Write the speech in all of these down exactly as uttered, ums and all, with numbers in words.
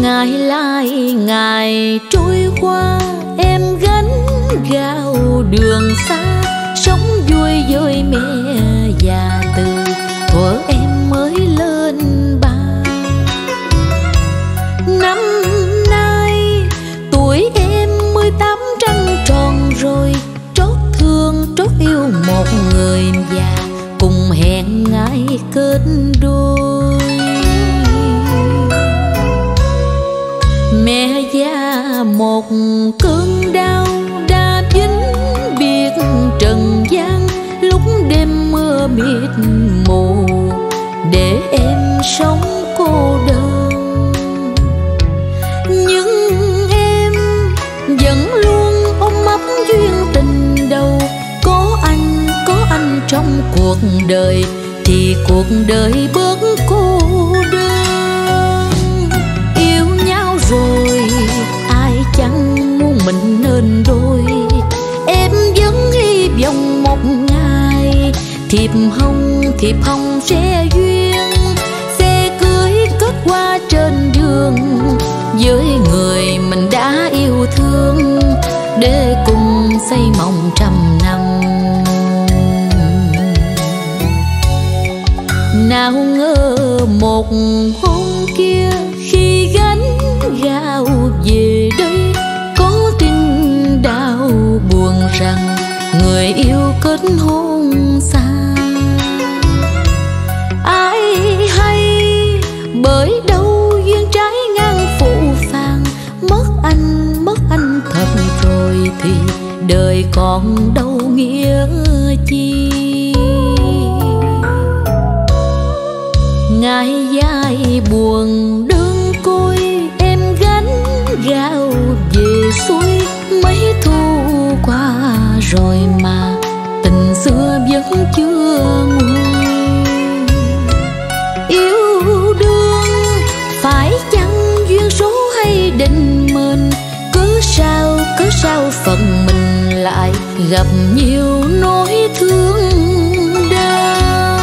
Ngày lại ngày trôi qua, em gánh gạo đường xa, sống vui với mẹ già từ thuở em mới lên ba. Năm nay tuổi em mười tám trăng tròn rồi, trót thương trót yêu một người già, cùng hẹn ngày kết đôi. Mẹ già một cơn đau đã dính biệt trần gian, lúc đêm mưa mịt mù để em sống cô đơn. Nhưng em vẫn luôn ôm ấp duyên tình đầu, có anh, có anh trong cuộc đời thì cuộc đời bớt cô đơn. Yêu nhau rồi ai chẳng muốn mình nên đôi, em vẫn hy vọng một ngày thiệp hồng thiệp hồng sẽ duyên, sẽ cưới kết qua trên đường với người mình đã yêu thương, để cùng xây mộng trăm năm. Nào ngờ một hôm kia khi gánh gạo về đây, có tin đau buồn rằng người yêu kết hôn xa. Ai hay bởi đâu duyên trái ngang phụ phàng, mất anh mất anh thật rồi thì đời còn đâu nghĩa chi. Ngày dài buồn đơn côi, em gánh gạo về xuôi, mấy thu qua rồi mà tình xưa vẫn chưa nguôi. Yêu đương phải chăng duyên số hay định mệnh, cứ sao cứ sao phận mình lại gặp nhiều nỗi thương đau.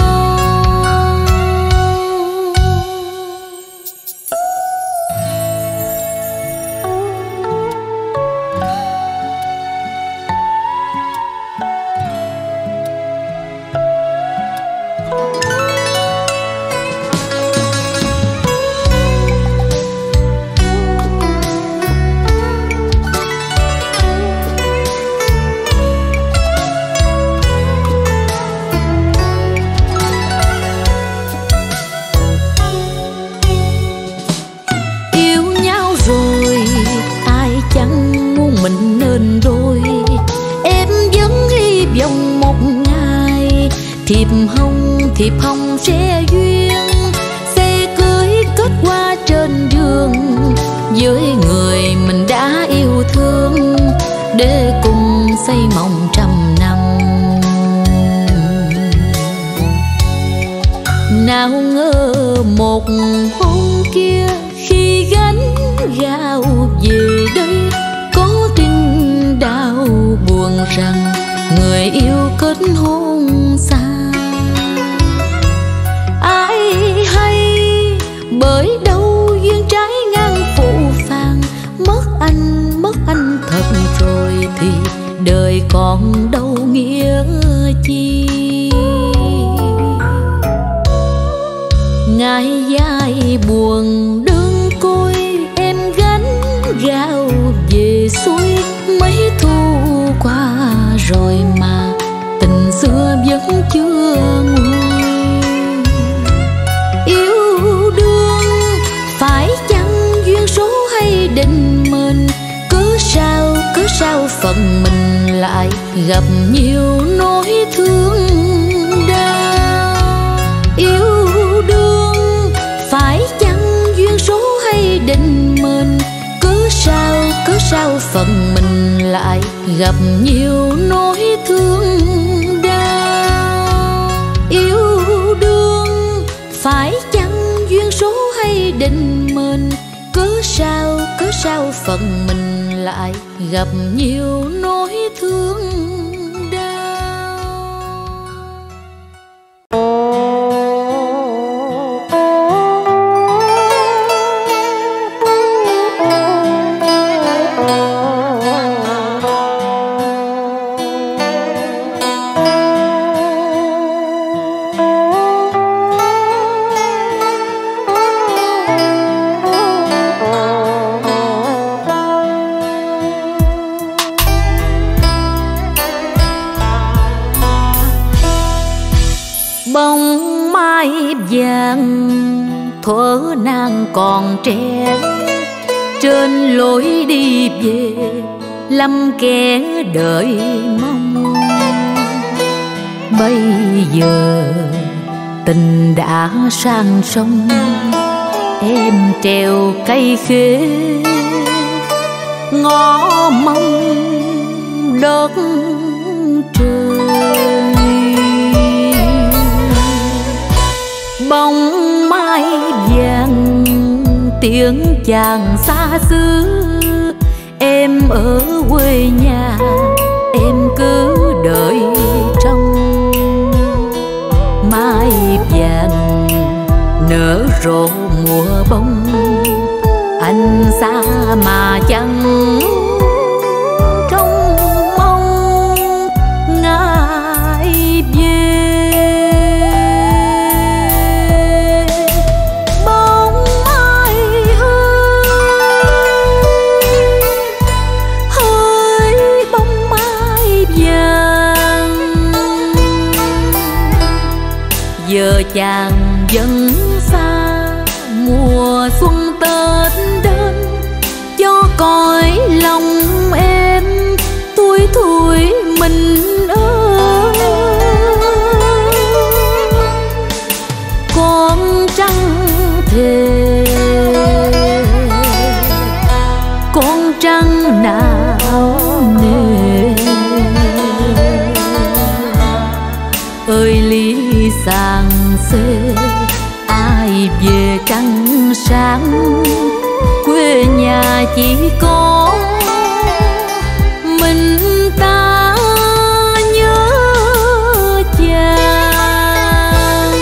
Mình nên đôi, em vẫn hy vọng một ngày thiệp hồng thiệp hồng sẽ duyên, sẽ cưới kết qua trên đường với người mình đã yêu thương, để cùng xây mộng trăm năm. Nào ngờ một hôm kia khi gánh gạo về đây, có tin đau buồn rằng người yêu kết hôn xa. Ai hay bởi đâu duyên trái ngang phụ phàng, mất anh mất anh thật rồi thì đời còn đâu nghĩa chi. Ngày dài buồn đơn côi, em gánh gạo về xuôi, mấy thu qua rồi mà tình xưa vẫn chưa nguôi. Yêu đương phải chăng duyên số hay định mệnh, cứ sao cứ sao phận mình lại gặp nhiều nỗi thương đau. Yêu đương phải chăng duyên số hay định mệnh, cứ sao cứ sao phận mình lại gặp nhiều nỗi thương đau. Yêu đương phải chăng duyên số hay định mệnh, cứ sao cứ sao phận mình lại gặp nhiều nỗi thương đau. nàng còn trẻ, trên lối đi về lắm kẻ đợi mong. Bây giờ tình đã sang sông, em treo cây khế ngó mong đất trời. Bóng mai vàng tiếng chàng xa xứ, em ở quê nhà em cứ đợi trong. Mai vàng nở rộ mùa bông, anh xa mà chẳng trong mong ngại về. Bóng mai ơi, hỡi bóng mai vàng, giờ chàng vẫn xa mùa xuân Tết đến, cho cõi lòng em tuổi tuổi mình ơi. Con trăng thề, con trăng nào nề, ơi lý sàng xê ai về trăng sáng. Quê nhà chỉ có mình ta nhớ chàng.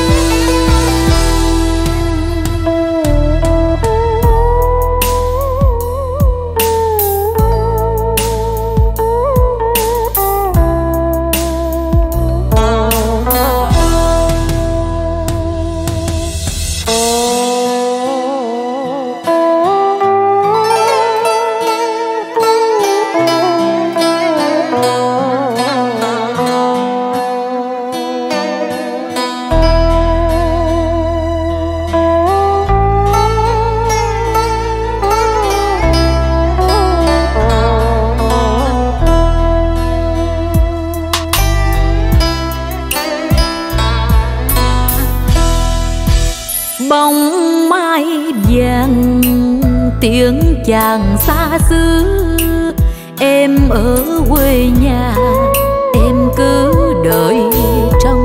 Bóng mai vàng tiếng chàng xa xứ, em ở quê nhà em cứ đợi trong.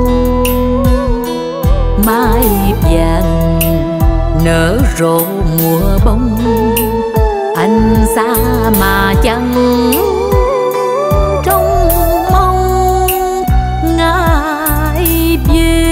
Mai vàng nở rộ mùa bông, anh xa mà chẳng trong mong ngại về.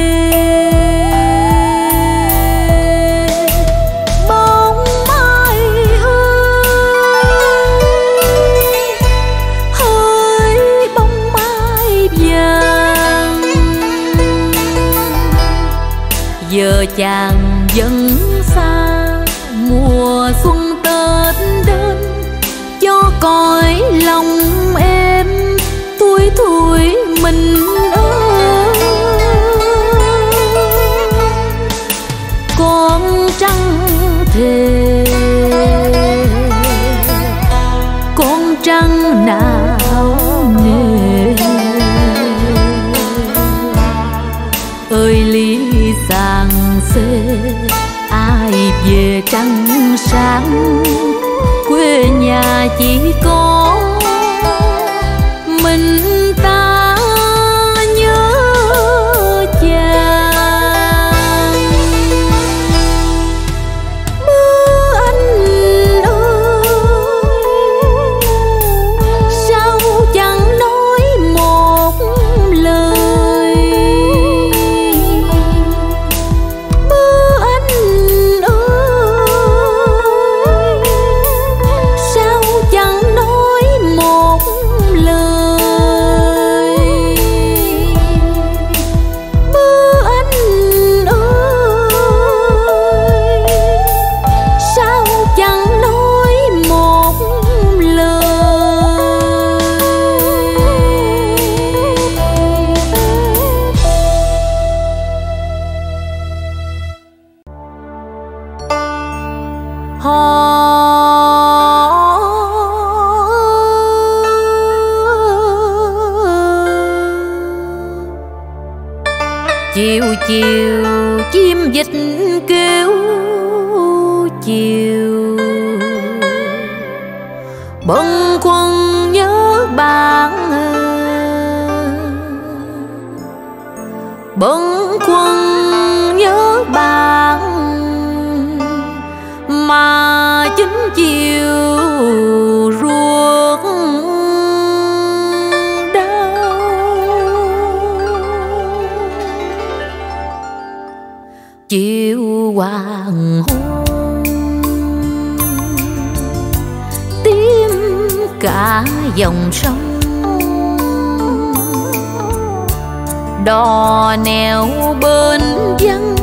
Giờ chàng vẫn xa mùa xuân Tết đến, cho cõi lòng em tuổi tuổi mình ơi. Con trăng thề, con trăng nào nề, ơi lý sàng xê ai về trăng sáng. Quê nhà chỉ có mình ta nhớ chàng. Mưa anh ơi, sao chẳng nói một lời. Mưa anh ơi, sao chẳng nói một lời. Chiều chiều chim vịt kêu chiều, bâng khuâng nhớ bạn, bâng khuâng nhớ bạn, mà chính chiều ruột đau. Chiều hoàng hôn tím cả dòng sông, đò neo bên vắng,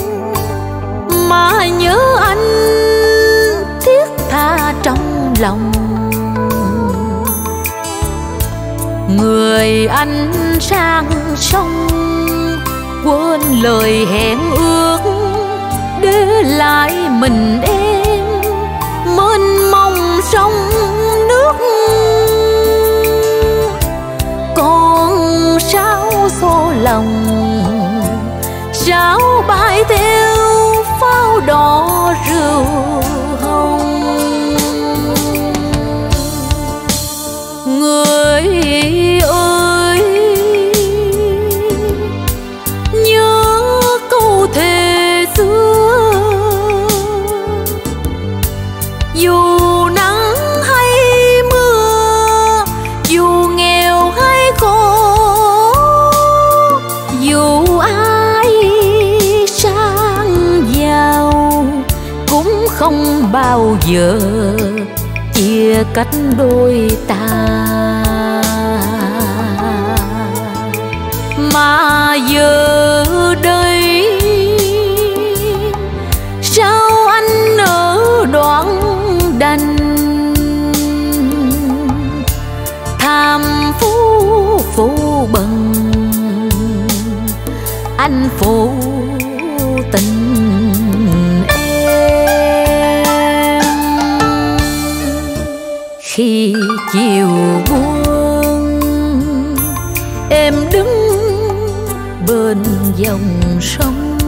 mà nhớ anh thiết tha trong lòng. Người anh sang sông quên lời hẹn ước, để lại mình em mênh mông sông nước. Còn sao xô lòng, sao bay theo pháo đỏ rượu hồng. Người ơi nhớ câu thề xưa, dù nắng hay mưa, dù nghèo hay khổ, dù ai sang giàu, cũng không bao giờ chia cách đôi ta. Mà giờ đây sao anh nỡ đoạn đành, tham phú phụ bần, anh phụ tình em. Khi chiều buông em đứng bên dòng sông,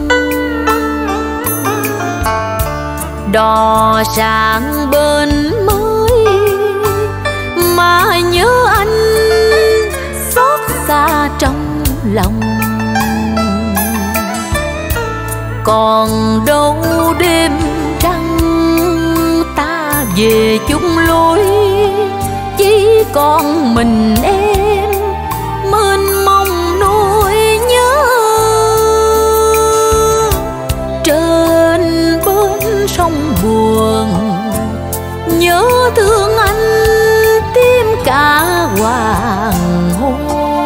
đò sang bên mới, mà nhớ anh xót xa trong lòng. Còn đâu đêm trăng ta về chung lối, chỉ còn mình em mênh mông nỗi nhớ. Trên bến sông buồn nhớ thương anh tim cả hoàng hôn.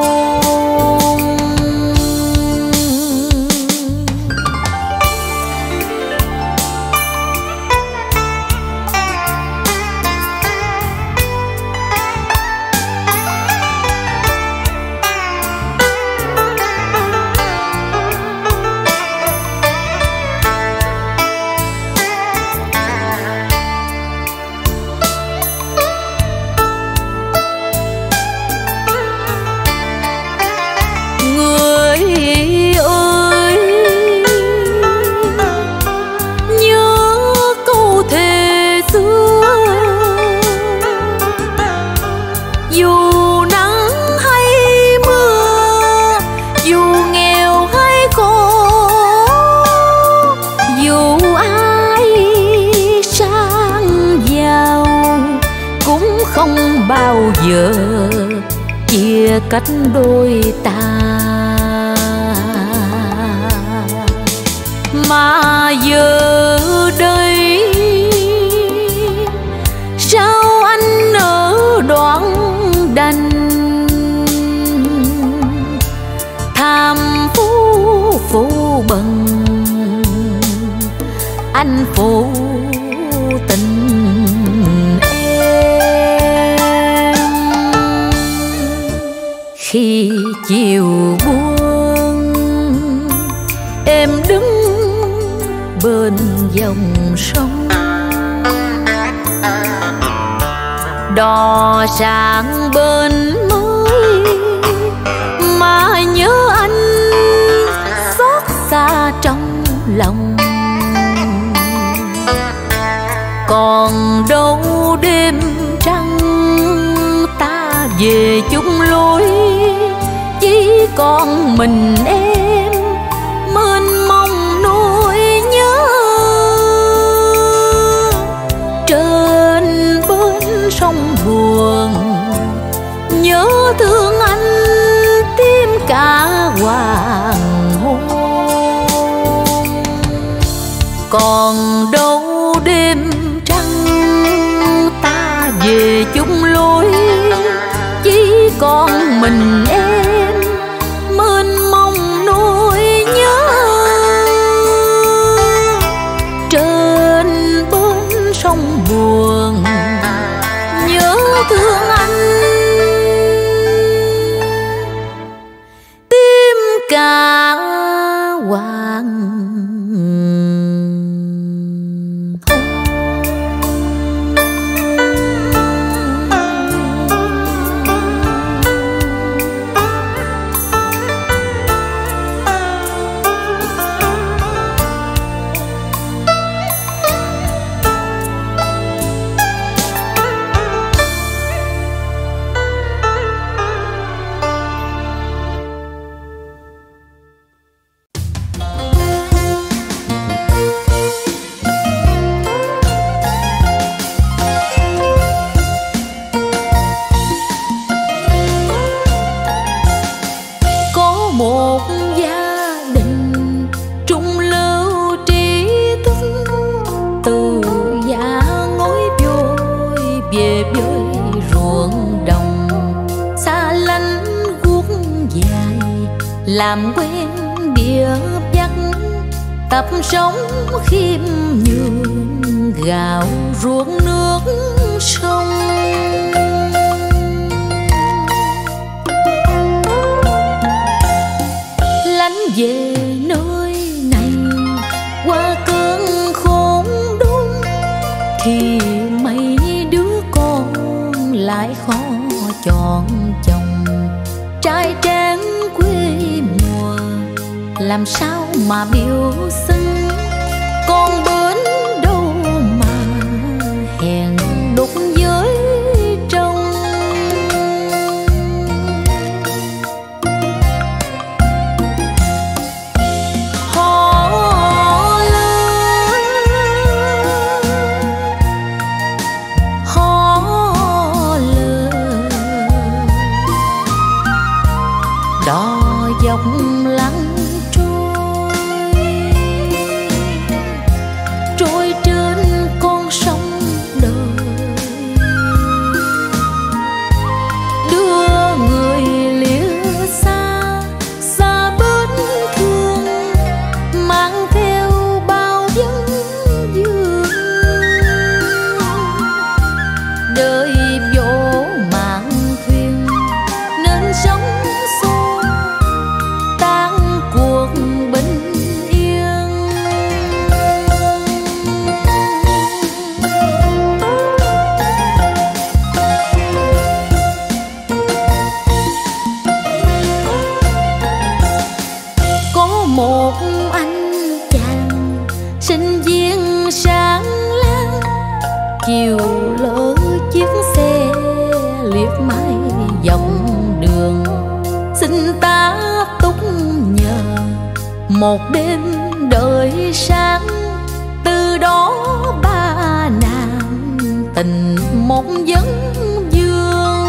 Bao giờ chia cách đôi ta. Mà giờ đây sao anh nỡ đoạn đành, tham phú phụ bần, anh phụ tình em. Khi chiều buông em đứng bên đò sang bên mới mà nhớ anh xót xa trong lòng. Còn đâu đêm trăng ta về chung lối, chỉ còn mình em mênh mông nỗi nhớ. Trên bên sông buồn nhớ thương anh tim cả hoàng hôn. Còn đâu đêm trăng ta về chung lối, chỉ còn mình em mênh mông nỗi nhớ. Trên bên sông buồn nhớ thương anh tim cả hoàng. Làm quen địa vắt tập sống khiêm nhường, gạo ruộng nước sông. Lánh về nơi này qua cơn khốn đốn, thì mấy đứa con lại khó chọn chồng. Trai tráng làm sao mà biểu xưng, con bến đâu mà hẹn đục với trong. Họ lớn họ lớn đò dọc lắng một đêm đợi sáng. Từ đó ba nàng tình một vấn vương.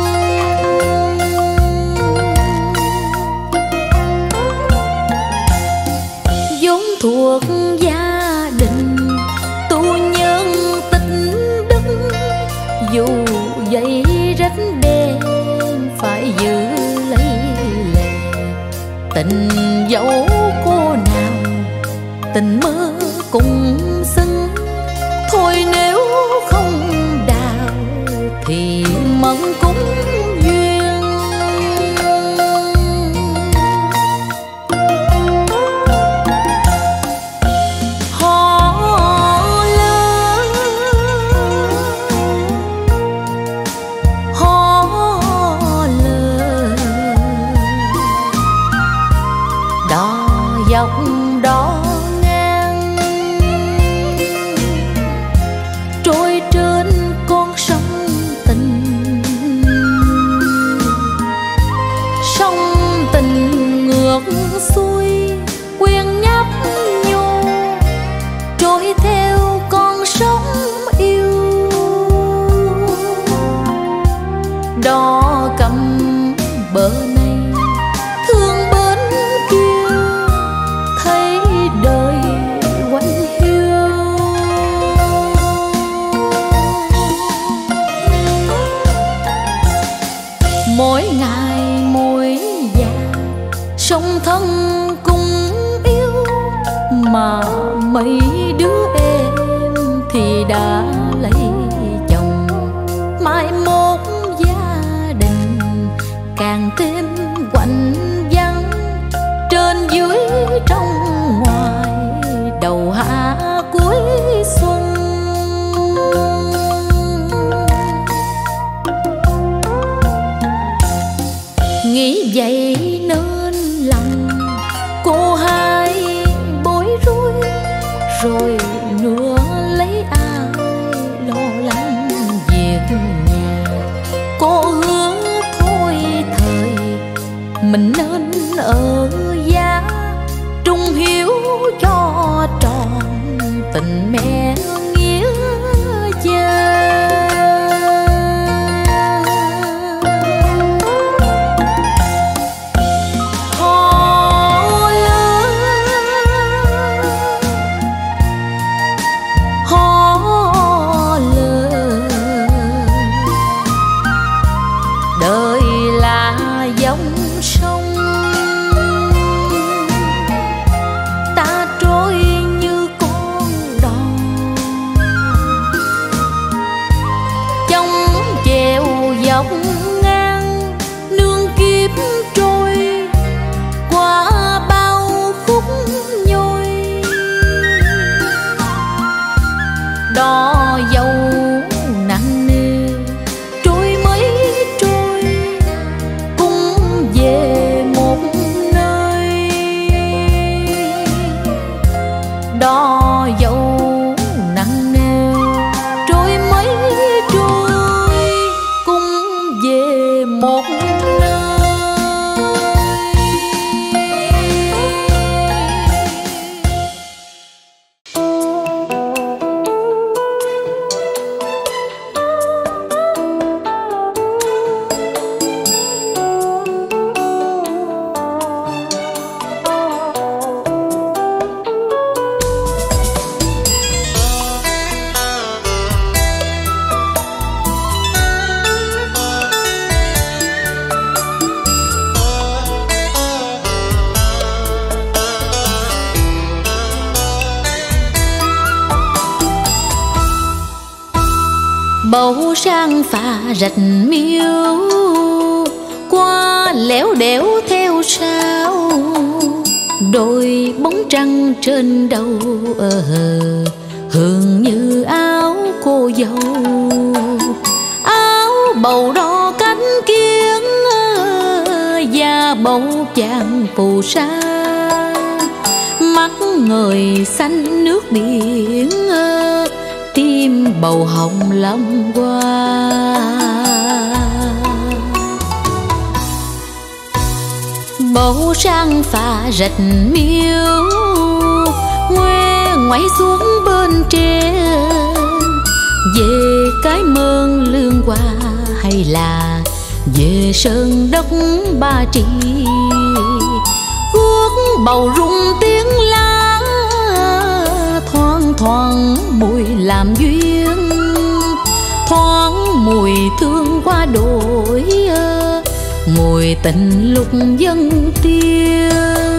vốn thuộc gia đình tu nhân tích đức, dù vậy rách đen phải giữ lấy lệ. Tình dẫu cô nào tình mơ cùng xứng, thôi nếu không đào thì mẫn cũng duyên. Họ lớn ở giá, trung hiếu cho tròn tình mẹ nghĩa cha. Họ lớn, họ lớn, đời là dòng sông, ta trôi như con đò trong chèo dọc ngang, nương kiếp trôi qua bao khúc nhồi. Đò dầu nặng nề trôi mấy trôi, cũng về một nơi. Đò dầu nặng nề trôi mấy trôi, cũng về một nơi. Bầu sang phà rạch miêu, qua lẻo đẻo theo sao, đôi bóng trăng trên đầu ờ hường như áo cô dâu. Áo bầu đỏ cánh kiến da bầu vàng phù sa, mắt người xanh nước biển, tim bầu hồng long qua. Bầu sang phà rạch miêu, ngoe ngoáy xuống bên trên, về cái mơn lương hoa hay là về sơn đất Ba Tri. Guốc bầu rung tiếng lá, thoang thoảng mùi làm duyên, thoáng mùi thương qua đổi, mùi tình lúc dân tiên.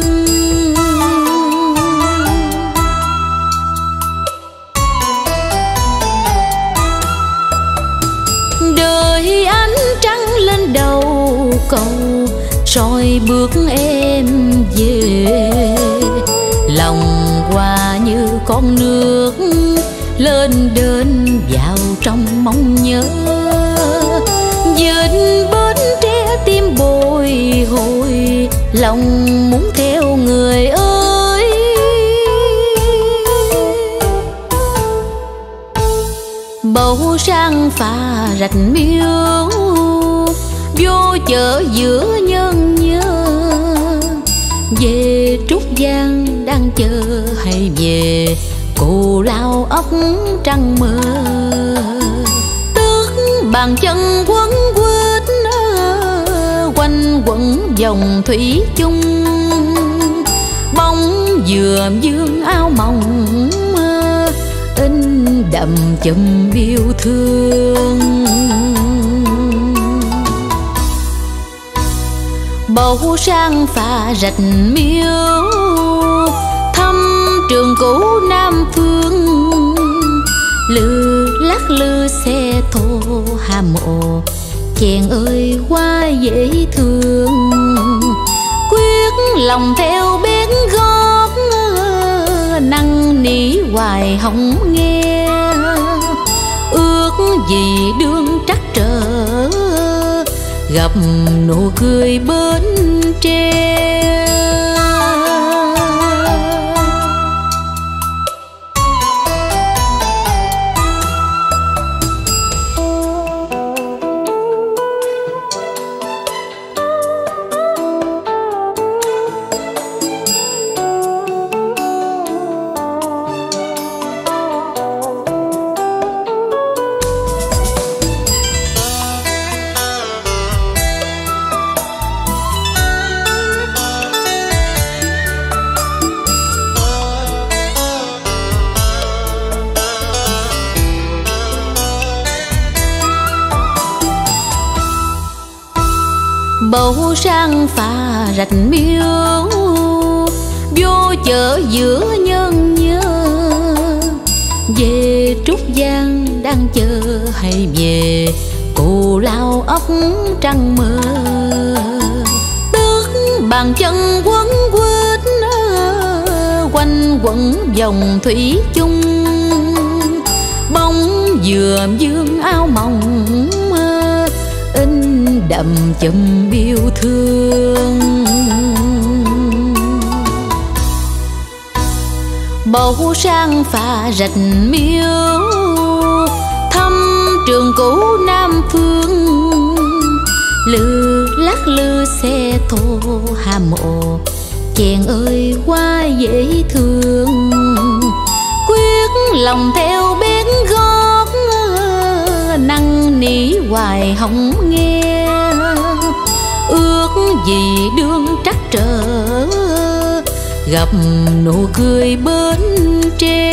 Đời ánh trăng lên đầu cầu, soi bước em về, lòng hoa như con nước lên đên vào trong mong nhớ. Dệt bến tre tim bồi hồi, lòng muốn theo người ơi. Bầu sang phà rạch miêu, vô chợ giữa nhân nhớ, về Trúc Giang đang chờ hay về Cù Lao ốc trăng mơ. Tước bàn chân quấn quýt quanh quẩn dòng thủy chung, bóng dừa dương áo mỏng in đậm chùm yêu thương. Bầu sang phà rạch miêu, thăm trường cũ Nam Phương, lư lắc lư xe thô hà mộ, chèn ơi hoa dễ thương. Quyết lòng theo bén gót, năn nỉ hoài hỏng nghe, ước gì đương trắc trở, gặp nụ cười bến tre. Bầu sang phà rạch miêu, vô chợ giữa nhân nhớ. Về Trúc Giang đang chờ hay về, cô lao óc trăng mơ. Tước bàn chân quấn quýt, quanh quẩn vòng thủy chung. Bóng dừa dương áo mỏng, in đậm chùm yêu thương. Bầu sang phà rạch miêu, thăm trường cũ Nam Phương. Lư lắc lư xe thô Hà Mộ, chàng ơi quá dễ thương. Quyết lòng theo bén gót, năn nỉ hoài không nghe. Ước gì đương trắc trở, gặp nụ cười bến tre.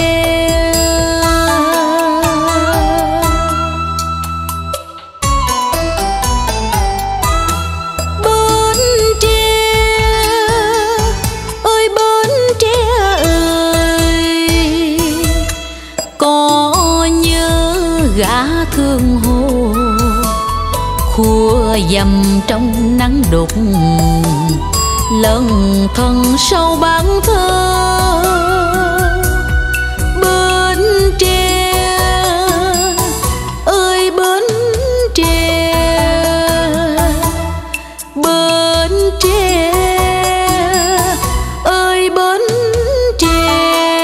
Bến tre ơi, bến tre ơi, có nhớ gã thương hồ, khua dầm trong nắng đục. Lần thân sâu bán thơ bến tre ơi, bến tre, bến tre ơi, bến tre.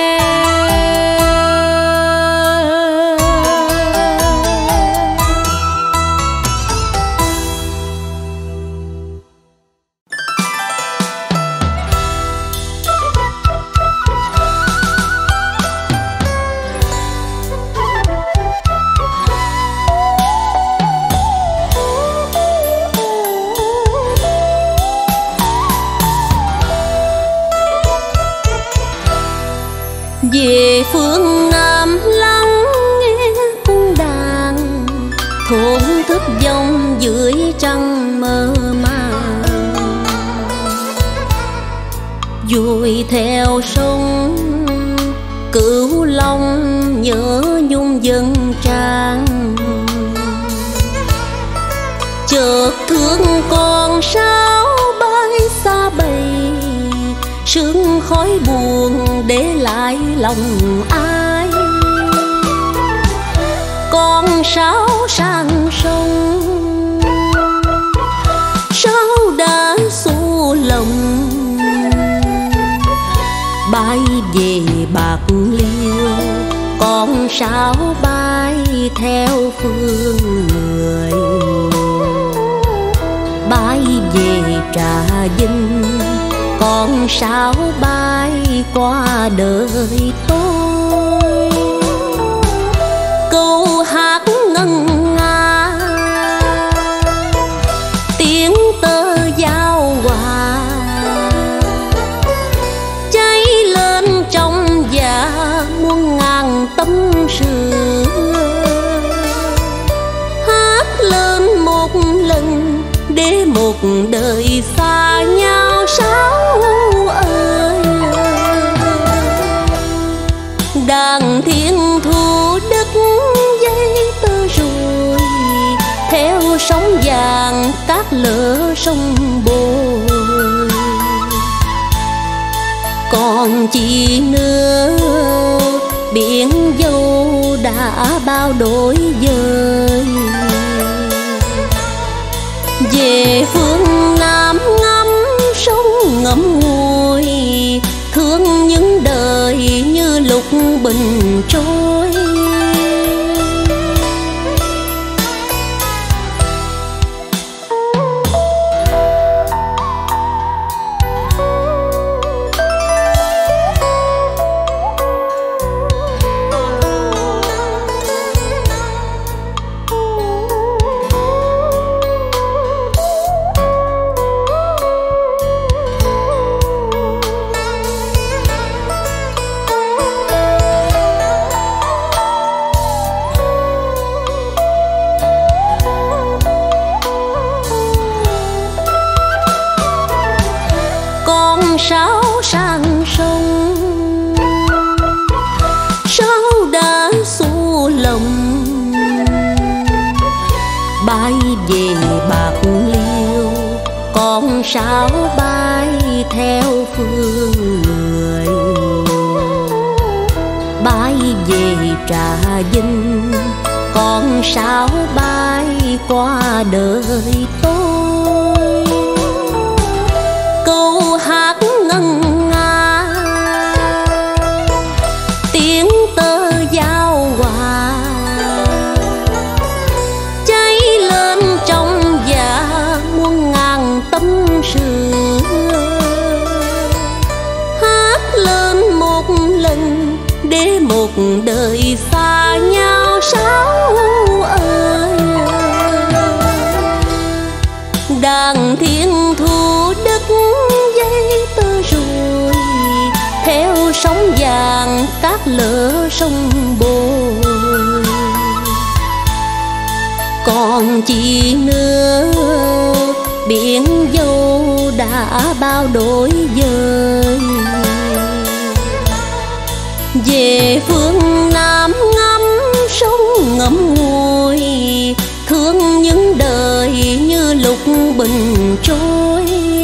Về phương Nam lắng nghe cung đàn, thổn thức dòng dưới trăng mơ màng. Dội theo sông Cửu Long, nhớ nhung dân trang. Chợt thương con sao bay xa bầy, sương khói buồn để lại lòng ai. Con sáo sang sông, sáo đã xô lòng, bay về Bạc Liêu. Con sáo bay theo phương người, bay về Trà Vinh. Con sáo bay qua đời tôi, câu hát ngân nga, tiếng tơ giao hòa, cháy lên trong dạ muôn ngàn tâm sự. Hát lên một lần để một đời xa nhau sáo ơi. Đàn thiên thu đất dây tơ rồi, theo sóng vàng cát lở sông bồi. Còn chi nữa biển dâu đã bao đổi dời. Về phương Nam ngắm sông ngậm ngùi, thương những đời như lục bình trôi. lòng. Bay về Bạc Liêu, con sáo bay theo phương người. Bay về Trà Vinh, con sáo bay qua đời tôi. Câu hát ngân nga, tiếng tơ giao hòa, cháy lên trong dạ muôn ngàn tâm sự. Hát lên một lần để một đời xa nhau sáo ơi. Đàn thiên thu đất dây tơ rồi, theo sóng vàng cát lỡ sông bồi. Còn chi nữa biển dâu đã bao đổi dời. Về phương Nam ngắm sông ngậm ngùi, thương những đời như lục bình trôi.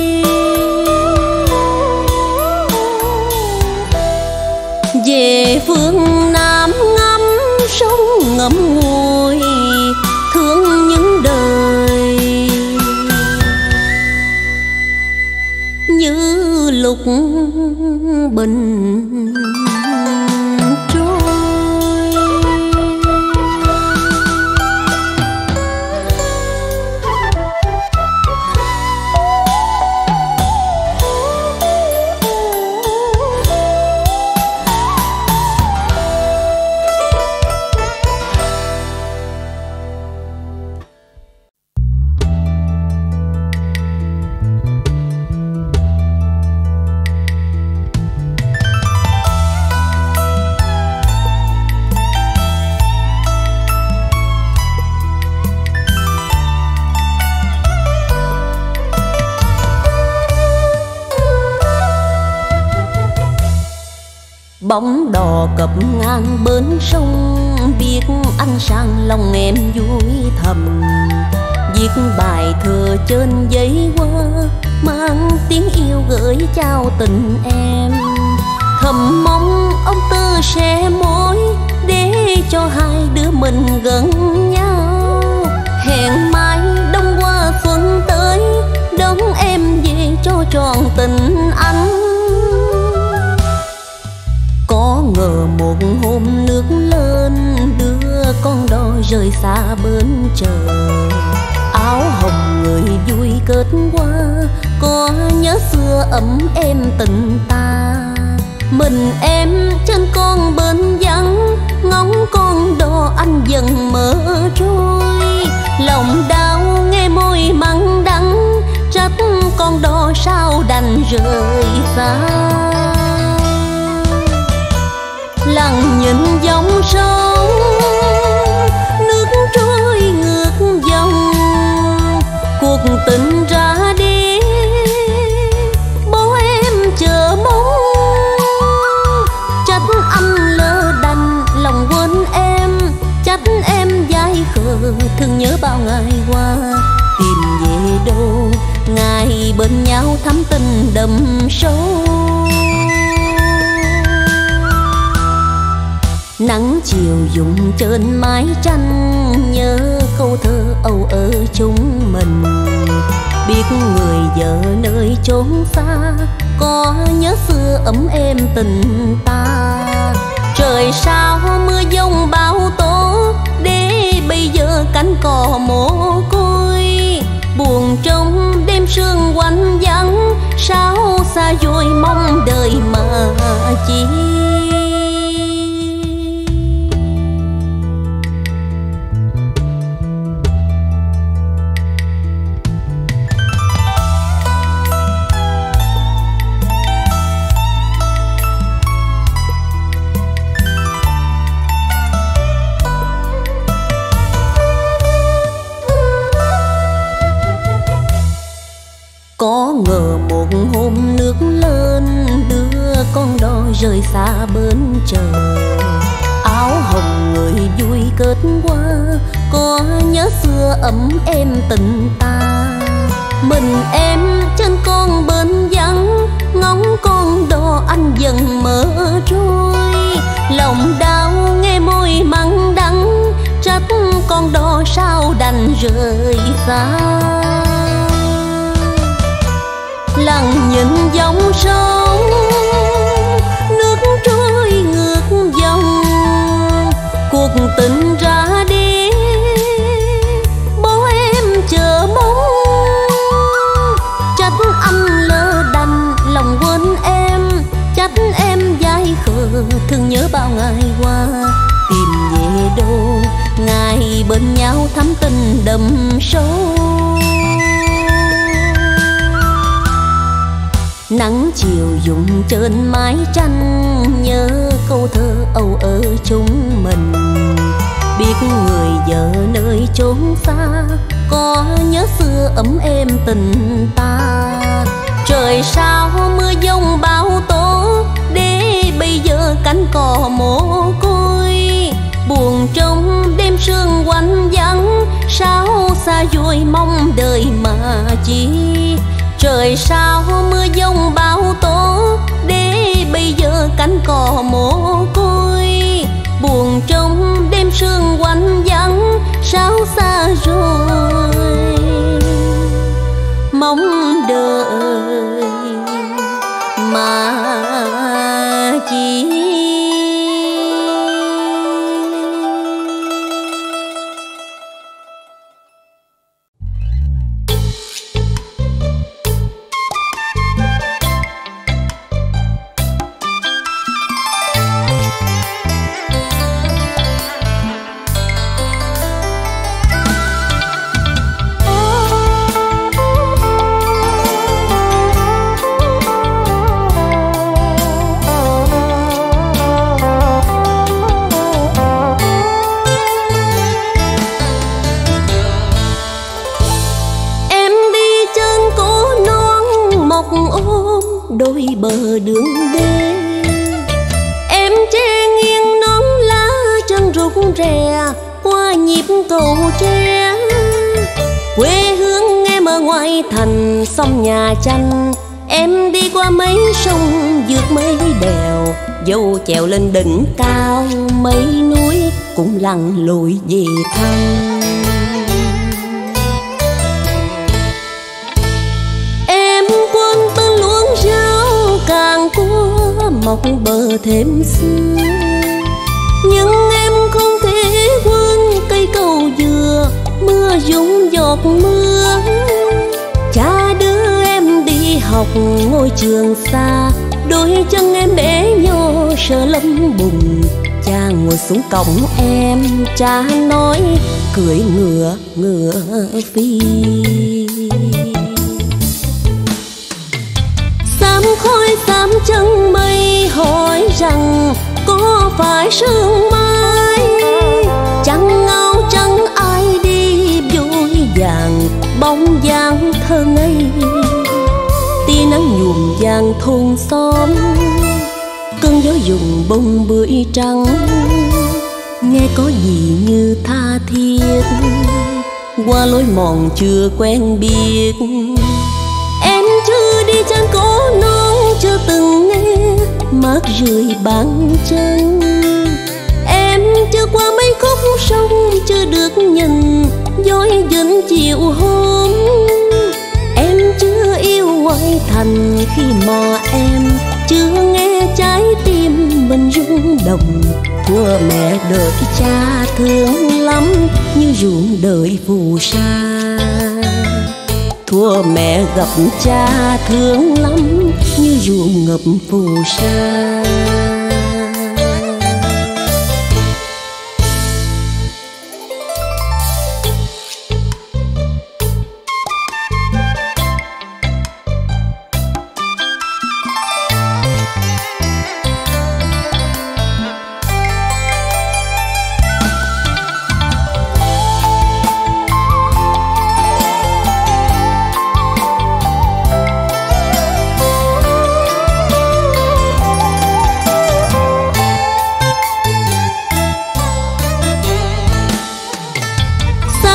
Về phương Nam ngắm sông ngậm ngùi, thương những đời như lục bình trôi. Bóng đò cập ngang bến sông, biết anh sang lòng em vui thầm. Viết bài thơ trên giấy hoa, mang tiếng yêu gửi trao tình em. Thầm mong ông Tư sẽ mối, để cho hai đứa mình gần nhau. Hẹn mai đông qua xuân tới, đón em về cho tròn tình anh. Có ngờ một hôm nước lên, đưa con đò rời xa bến chờ. Áo hồng người vui kết hoa, có nhớ xưa ấm em tình ta. Mình em trên con bến vắng, ngóng con đò anh dần mơ trôi. Lòng đau nghe môi mặn đắng, trách con đò sao đành rời xa. Lặng nhìn dòng sông, nước trôi ngược dòng. Cuộc tình ra đi, bố em chờ mong. Trách anh lỡ đành lòng quên em, trách em dại khờ thương nhớ bao ngày qua. Tìm về đâu ngày bên nhau thắm tình đậm sâu. Nắng chiều rụng trên mái tranh, nhớ câu thơ âu ở chúng mình. Biết người vợ nơi chốn xa, có nhớ xưa ấm êm tình ta. Trời sao mưa giông bão tố, để bây giờ cánh cò mồ côi. Buồn trong đêm sương quạnh vắng, sao xa vội mong đời mà chi. Có ngờ một hôm nước lên, đưa con đò rời xa bến chờ. áo hồng người vui kết hoa, có nhớ xưa ấm êm tình ta. Mình em trên con bên vắng, ngóng con đò anh dần mở trôi. Lòng đau nghe môi mặn đắng, trách con đò sao đành rời xa. Lặng nhìn dòng sông, nước trôi ngược dòng, cuộc tình ra đi bố em chờ mong. Trách anh lỡ đành lòng quên em, trách em dại khờ thương nhớ bao ngày qua. Tìm về đâu ngày bên nhau thắm tình đậm sâu. Nắng chiều rụng trên mái tranh, nhớ câu thơ âu ở chúng mình. Biết người vợ nơi chốn xa, có nhớ xưa ấm êm tình ta. Trời sao mưa giông bão tố, để bây giờ cánh cò mồ côi. Buồn trong đêm sương quạnh vắng, sao xa vội mong đời mà chi. Trời sao mưa giông bão tố, để bây giờ cánh cò mồ côi. Buồn trong đêm sương quạnh vắng, sao xa rồi mong đợi mà chi. Đôi bờ đường đê em che nghiêng nón lá chân rụng rè qua nhịp cầu tre. Quê hương em ở ngoại thành sông nhà tranh, em đi qua mấy sông vượt mấy đèo. Dâu trèo lên đỉnh cao mấy núi cũng lặn lội về thăm. Càng cua mọc bờ thêm xưa, nhưng em không thể quên cây cầu dừa mưa dũng giọt mưa. Cha đưa em đi học ngôi trường xa, đôi chân em bé nhỏ sợ lắm bùn. Cha ngồi xuống cổng em, cha nói cưỡi ngựa ngựa phi. Khói xám chân mây hỏi rằng có phải sương mai. Trắng áo trắng ai đi vui vàng, bóng dáng thơ ngây. Tia nắng nhuộm vàng thôn xóm, cơn gió dùng bông bưởi trắng. Nghe có gì như tha thiết, qua lối mòn chưa quen biết. Em chưa đi trên cổ non, chưa từng nghe mát rượi bàn chân. Em chưa qua mấy khúc sông, chưa được nhìn dối dinh chiều hôm. Em chưa yêu ngoại thành khi mà em chưa nghe trái tim mình rung động. Thua mẹ đợi cha thương lắm như ruộng đợi phù sa. Thua mẹ gặp cha thương lắm như ruộng ngập phù sa.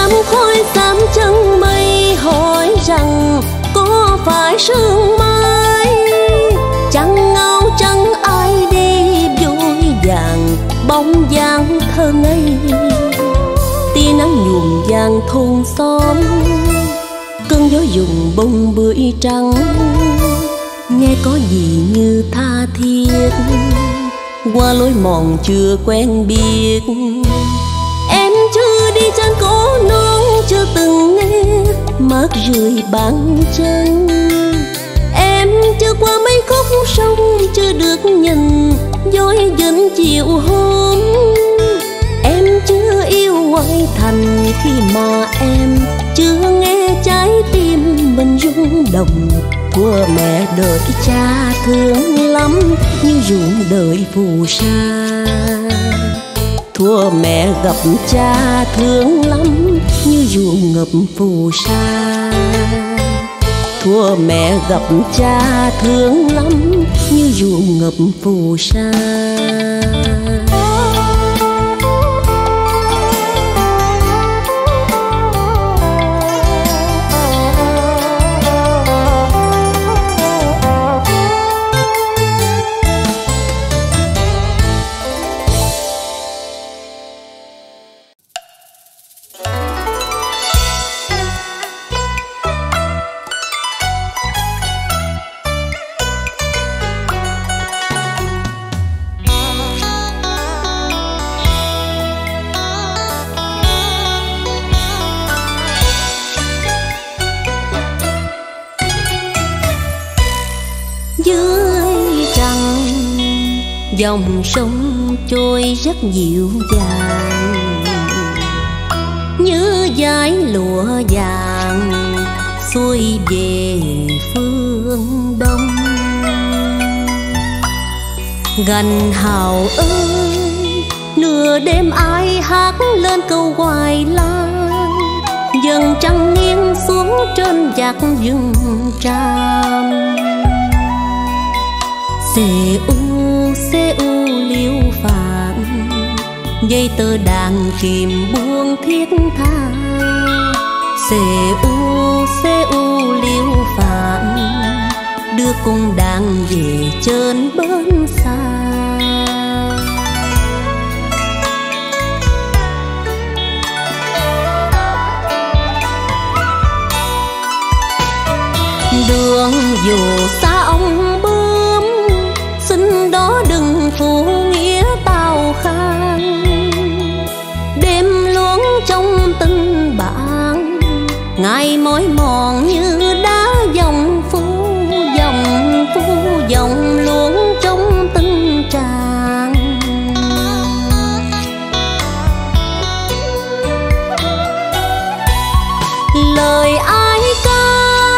đám khói xám chân mây hỏi rằng có phải sương mai, chẳng ngao chẳng ai đi vui vàng bóng dáng thơ ngây. Tia nắng nhuộm vàng thôn xóm, cơn gió dùng bông bưởi trắng, nghe có gì như tha thiết qua lối mòn chưa quen biết. Em chưa đi trên cổ non, chưa từng nghe mát rượi bàn chân. Em chưa qua mấy khúc sông, chưa được nhìn dối dinh chiều hôm. Em chưa yêu ngoại thành khi mà em chưa nghe trái tim mình rung động. Thua mẹ đợi cha thương lắm như ruộng đợi phù sa. Thua mẹ gặp cha thương lắm như ruộng ngập phù sa. Thua mẹ gặp cha thương lắm như ruộng ngập phù sa. Dòng sông trôi rất dịu dàng như dải lụa vàng xuôi về phương đông. Gành hào ơi, nửa đêm ai hát lên câu hoài lan. Dần trăng nghiêng xuống trên dạt rừng tràm. Xê u xê u liêu phạn, dây tơ đàn kìm buông thiết tha. Xê u xê u liêu phạn, đưa cung đàn về trên bến xa. Đường dù xa ông bướm, xin đó đừng phụ nghĩa tao khang. Đêm luống trong tình bạn, ngày mỏi mòn như đá dòng phu. Dòng phu dòng luống trong tình tràn. Lời ai ca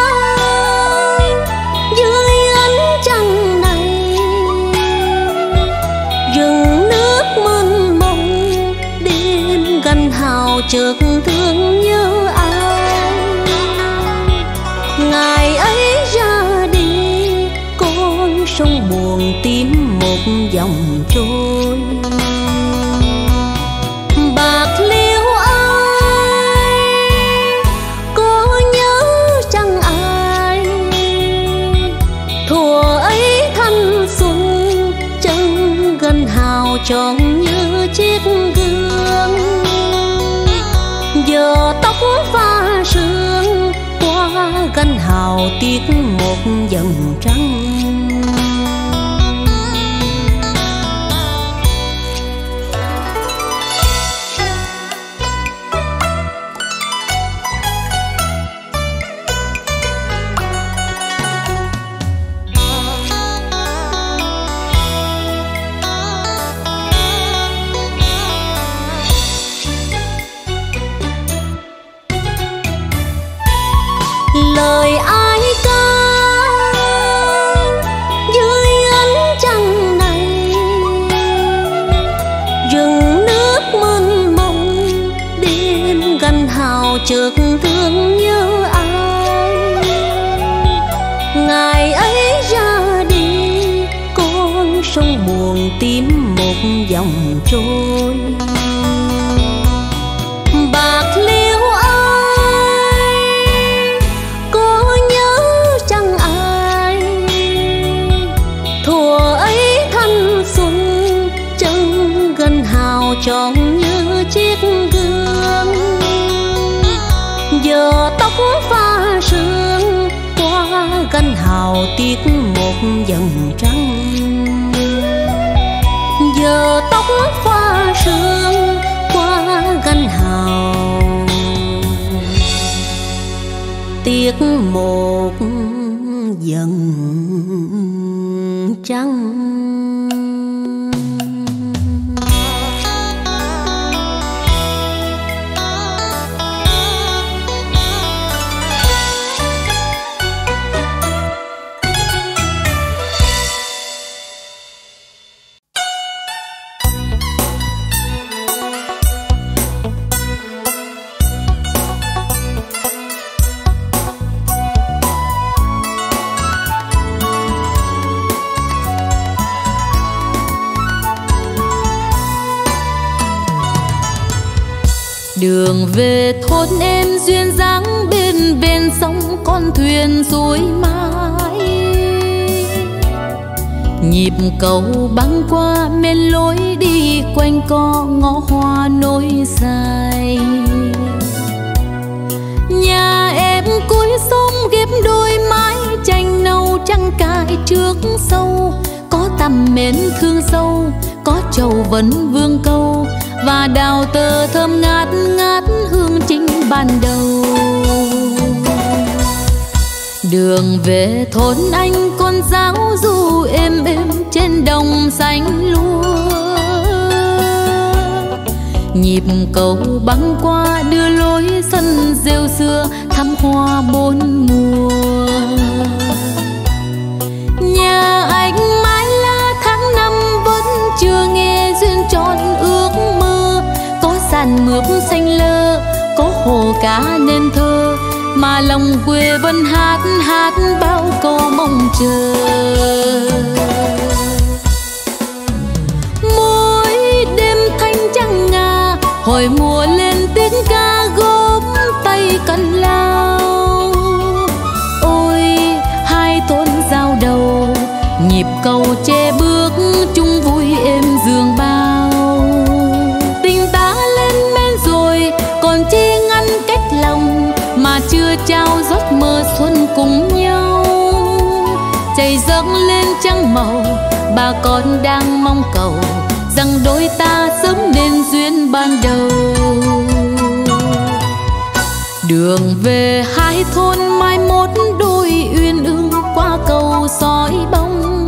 dưới ánh trăng này, rừng nước mênh mông đêm gành hào chợt thương nhớ ai. Ngày ấy ra đi con sông buồn tím một dòng trôi. Bạc liêu ai có nhớ chăng ai, thuở ấy thanh xuân chân gành hào tròn như chiếc gương. Giờ tóc pha sương qua gành hào tiếc một dòng trắng. Lời ai ca dưới ánh trăng này, rừng nước mênh mông đêm gành hào chợt thương nhớ ai. Ngày ấy ra đi con sông buồn tím một dòng trôi. Bạc liêu ai dần trắng. Giờ tóc hoa sương qua gánh hào, tiếc một dần trắng. Đường về thôn em duyên dáng, bên bên sông con thuyền xuôi mãi. Nhịp cầu băng qua men lối đi quanh co ngõ hoa nối dài. Nhà em cuối sông ghép đôi mái tranh nâu trăng cài trước sâu. Có tầm mến thương sâu, có trầu vấn vương câu và đào tơ thơm ngát ngát hương chính ban đầu. Đường về thôn anh con giáo du êm êm trên đồng xanh lúa. Nhịp cầu băng qua đưa lối sân rêu xưa thắm hoa bốn mùa. Nhà anh mãi lá tháng năm vẫn chưa nghe duyên tròn ước mơ. Có sàn mướp xanh lơ, có hồ cá nên thơ, mà lòng quê vẫn hát hát bao câu mong chờ. Mỗi đêm thanh trăng ngà, hồi mùa lên tiếng ca góp tay cần lao. Ôi hai thôn giao đầu, nhịp cầu che bước chung vui êm giường bao. Tình ta lên men rồi còn chi ngăn cách lòng, mà chưa trao giấc mơ xuân cùng nhau. Chảy dâng lên trăng màu, bà con đang mong cầu rằng đôi ta sớm nên duyên ban đầu. Đường về hai thôn mai mốt đôi uyên ương qua cầu soi bóng.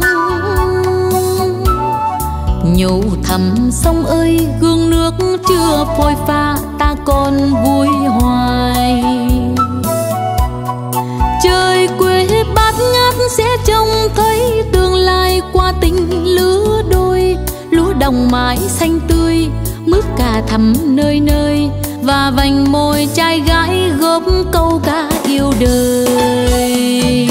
Nhủ thầm sông ơi gương nước chưa phôi pha, ta còn vui hoài. Trời quê bát ngát sẽ trông thấy tương lai qua tình lứa đôi. Lúa đồng mãi xanh tươi, mướp cà thắm nơi nơi, và vành môi trai gái góp câu ca yêu đời.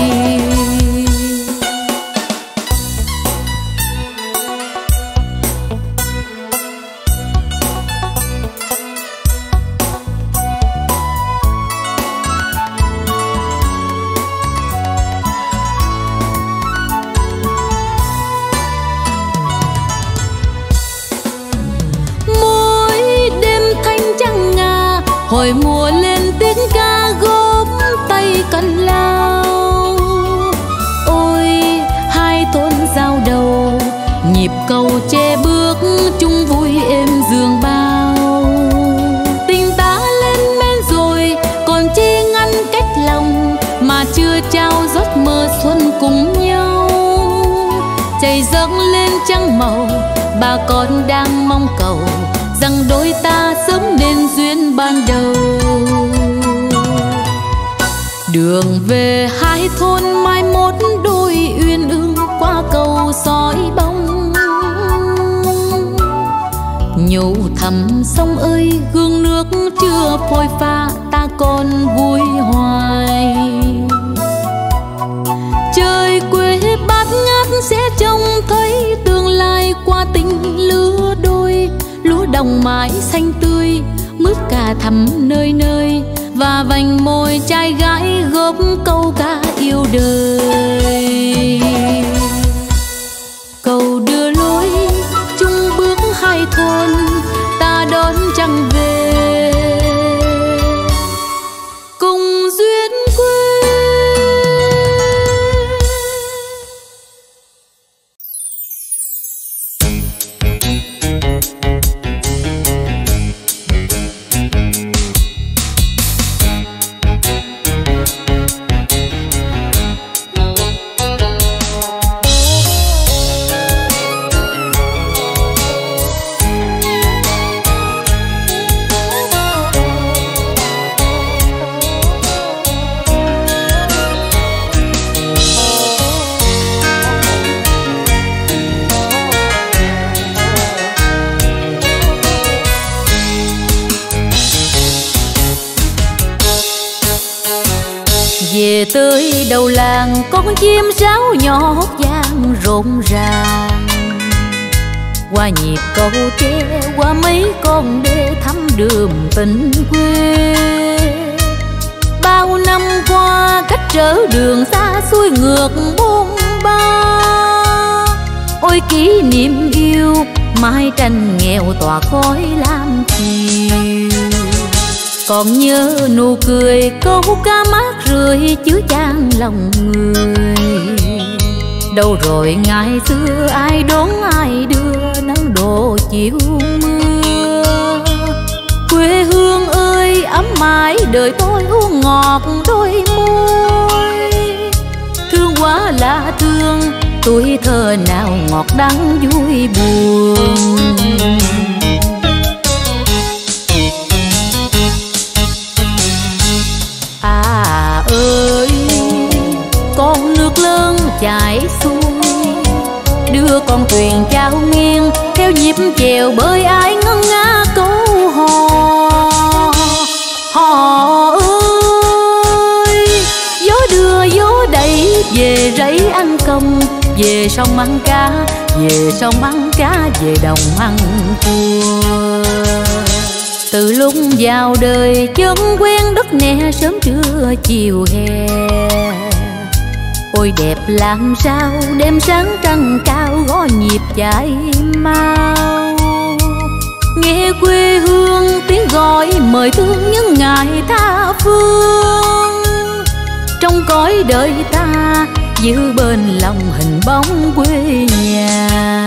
Hồi mùa lên tiếng ca góp tay cần lao. Ôi hai thôn giao đầu, nhịp cầu che bước chung vui êm giường bao. Tình ta lên men rồi còn chi ngăn cách lòng, mà chưa trao giấc mơ xuân cùng nhau. Chảy dâng lên trăng màu, bà con đang mong cầu rằng đôi ta sớm nên duyên ban đầu. Đường về hai thôn mai mốt đôi uyên ương qua cầu soi bóng. Nhủ thầm sông ơi gương nước chưa phôi pha, ta còn vui hoài. Trời quê bát ngát sẽ trông thấy tương lai qua tình lứa đôi. Lúa đồng mãi xanh tươi, mướp cà thắm nơi nơi, và vành môi trai gái góp câu ca yêu đời. Cầu đưa lối chung bước hai thôn, ta đón trăng về cùng duyên quê. Về tới đầu làng, con chim sáo nhỏ hót vang rộn ràng. Qua nhịp cầu tre, qua mấy con đê thăm đường tình quê. Bao năm qua cách trở đường xa xuôi ngược bôn ba. Ôi kỷ niệm yêu, mái tranh nghèo tỏa khói lam chiều. Còn nhớ nụ cười, câu ca mát rượi chứa chan lòng người. Đâu rồi ngày xưa ai đón ai đưa nắng đổ chiều mưa. Quê hương ơi ấm mãi đời tôi uống ngọt đôi môi. Thương quá là thương, tuổi thơ nào ngọt đắng vui buồn. À ơi, con nước lớn chảy xuôi, đưa con thuyền trao nghiêng theo nhịp chèo bơi ai ngân nga câu hò. Hò ơi, gió đưa gió đẩy về rẫy ăn công, về sông ăn cá, về sông ăn cá, về đồng ăn cua. Từ lúc vào đời chân quen đất nẻ sớm trưa chiều hè. Ôi đẹp làm sao đêm sáng trăng cao gõ nhịp chạy mau. Nghe quê hương tiếng gọi mời thương những ngày tha phương. Trong cõi đời ta giữ bên lòng hình bóng quê nhà.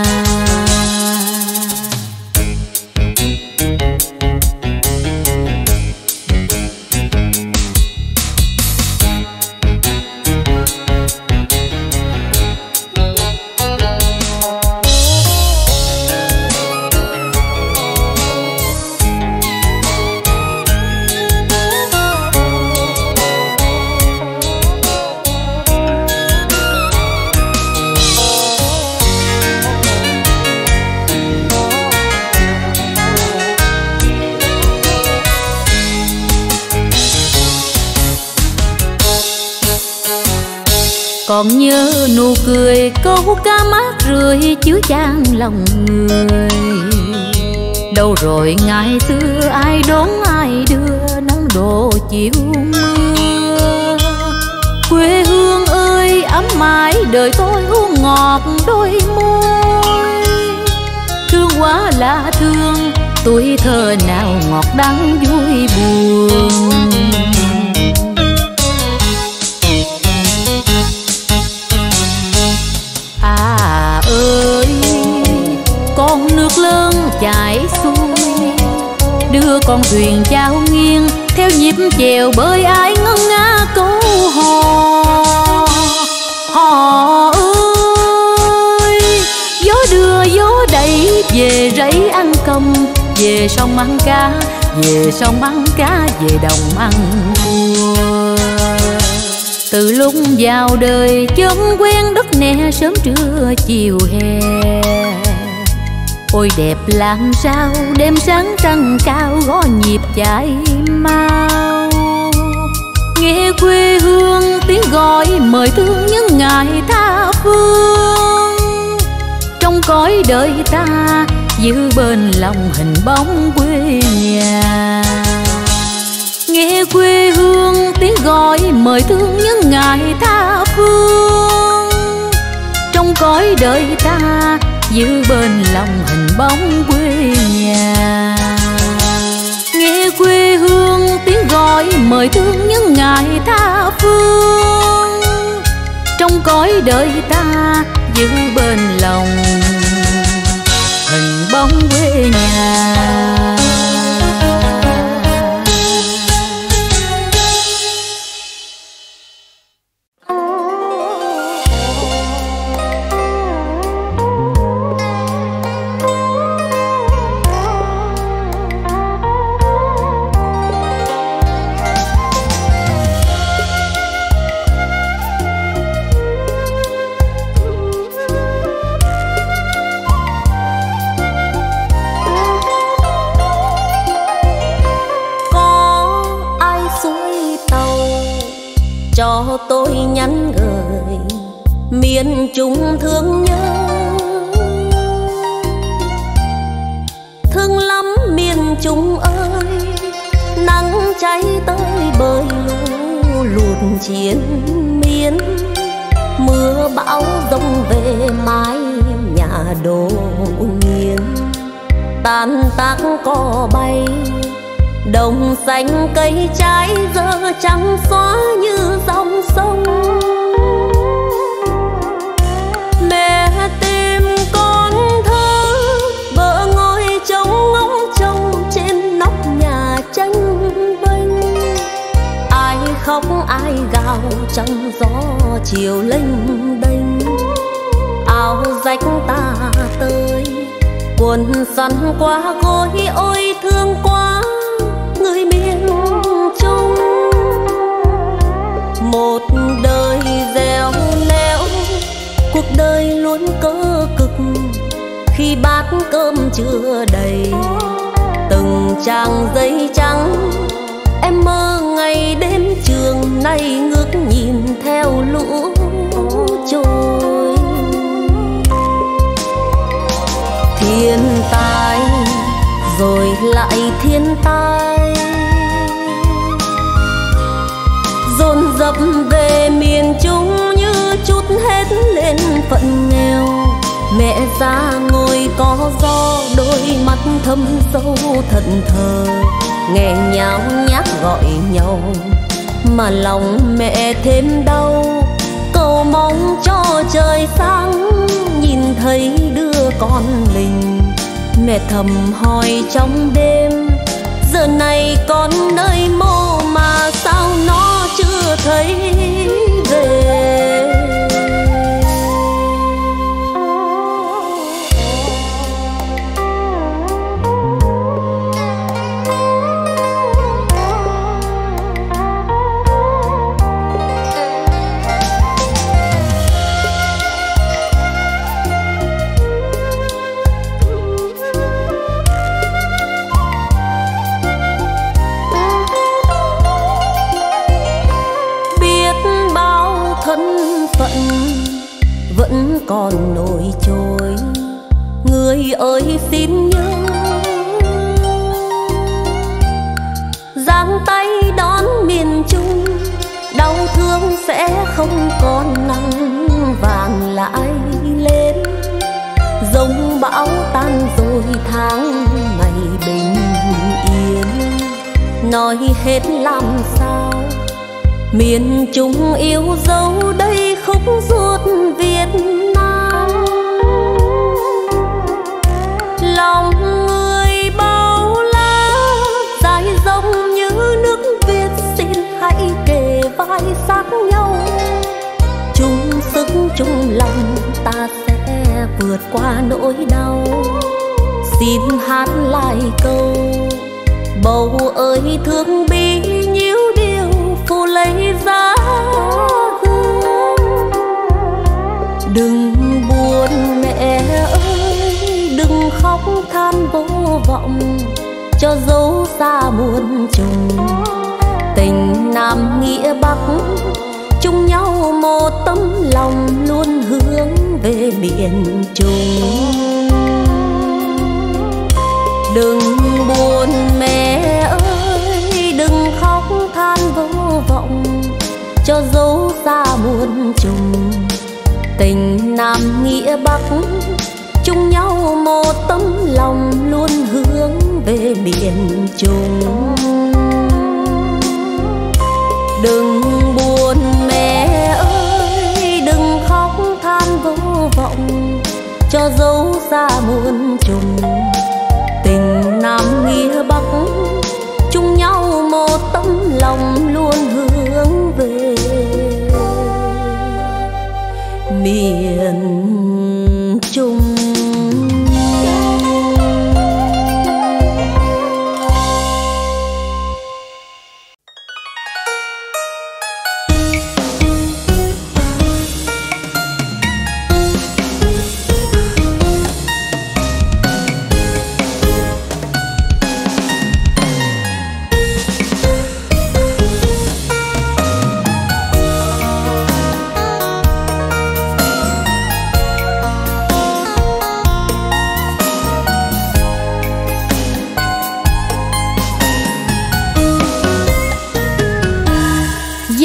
Còn nhớ nụ cười, câu ca mát rượi chứa chan lòng người. Đâu rồi ngày xưa ai đón ai đưa nắng đổ chiều mưa. Quê hương ơi ấm mãi đời tôi uống ngọt đôi môi. Thương quá là thương, tuổi thơ nào ngọt đắng vui buồn. À ơi, con nước lớn chảy xuôi, đưa con thuyền trao nghiêng theo nhịp chèo bơi ai ngân nga câu hò. Hò ơi, gió đưa gió đẩy về rẫy ăn công, về sông ăn cá, về sông ăn cá, về đồng ăn cua. Từ lúc vào đời chân quen đất nẻ sớm trưa chiều hè. Ôi đẹp làm sao đêm sáng trăng cao gõ nhịp chạy mau. Nghe quê hương tiếng gọi mời thương những ngày tha phương. Trong cõi đời ta giữ bên lòng hình bóng quê nhà. Nghe quê hương tiếng gọi mời thương những ngày tha phương. Trong cõi đời ta giữ bên lòng hình bóng quê nhà. Nghe quê hương tiếng gọi mời thương những ngày tha phương. Trong cõi đời ta giữ bên lòng hình bóng quê nhà. cho tôi nhắn gửi miền Trung thương nhớ. Thương lắm miền Trung ơi, nắng cháy tới bơi lũ lụt chiến miên, mưa bão giông về mái nhà đổ nghiêng. Tan tác cỏ bay, đồng xanh cây trái giờ trắng xóa như dòng sông. Mẹ tìm con thơ vợ ngồi trông ngóng trông trên nóc nhà tranh vênh. Ai khóc ai gào trong gió chiều lênh đênh. Áo rách tà tơi quần sắn qua gối, ôi thương quá người miền Trung. Một đời dẻo lẽo, cuộc đời luôn cơ cực. Khi bát cơm chưa đầy, từng trang giấy trắng, em mơ ngày đến trường nay ngước nhìn theo lũ trôi. Thiên tai rồi lại thiên tai, dồn dập về miền Trung như chút hết lên phận nghèo. Mẹ già ngồi có gió, đôi mắt thâm sâu thẫn thờ, nghe nháo nhác gọi nhau mà lòng mẹ thêm đau. Cầu mong cho trời sáng nhìn thấy đứa con mình. Mẹ thầm hỏi trong đêm, giờ này con nơi mô mà sao nó chưa thấy về. Vẫn còn nổi trôi, người ơi xin nhớ. Giang tay đón miền Trung, đau thương sẽ không còn nắng vàng lại lên. Giông bão tan rồi tháng ngày bình yên. Nói hết làm sao, miền Trung yêu dấu đây khúc ruột Việt Nam. Lòng người bao la dài rộng như nước Việt, xin hãy kề vai sát nhau. Chung sức chung lòng ta sẽ vượt qua nỗi đau. Xin hát lại câu bầu ơi thương bi nhiêu điều phù lấy giá hương. Đừng buồn mẹ ơi, đừng khóc than vô vọng, cho dấu xa muôn trùng. Tình Nam nghĩa Bắc chung nhau một tấm lòng, luôn hướng về miền Trung. Đừng buồn mẹ ơi, đừng khóc than vô vọng, cho dấu xa muôn trùng. Tình Nam nghĩa Bắc chung nhau một tấm lòng, luôn hướng về miền Trung. Đừng buồn mẹ ơi, đừng khóc than vô vọng, cho dấu xa muôn trùng. Tình Nam nghĩa Bắc chung nhau một tấm lòng, luôn hướng về miền Trung.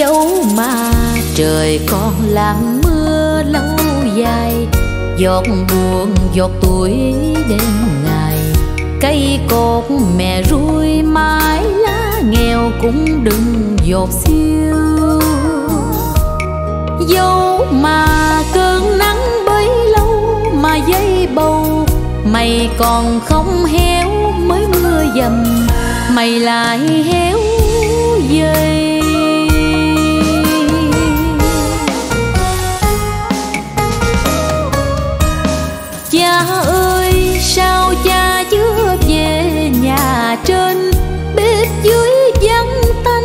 Dẫu mà trời còn làm mưa lâu dài, giọt buồn giọt tuổi đêm ngày, cây cột mẹ ruôi mái lá nghèo cũng đừng dột xiêu. Dẫu mà cơn nắng bấy lâu mà dây bầu, mày còn không héo mới mưa dầm, mày lại héo dây. Cha ơi sao cha chưa về nhà trên, bếp dưới vắng tanh,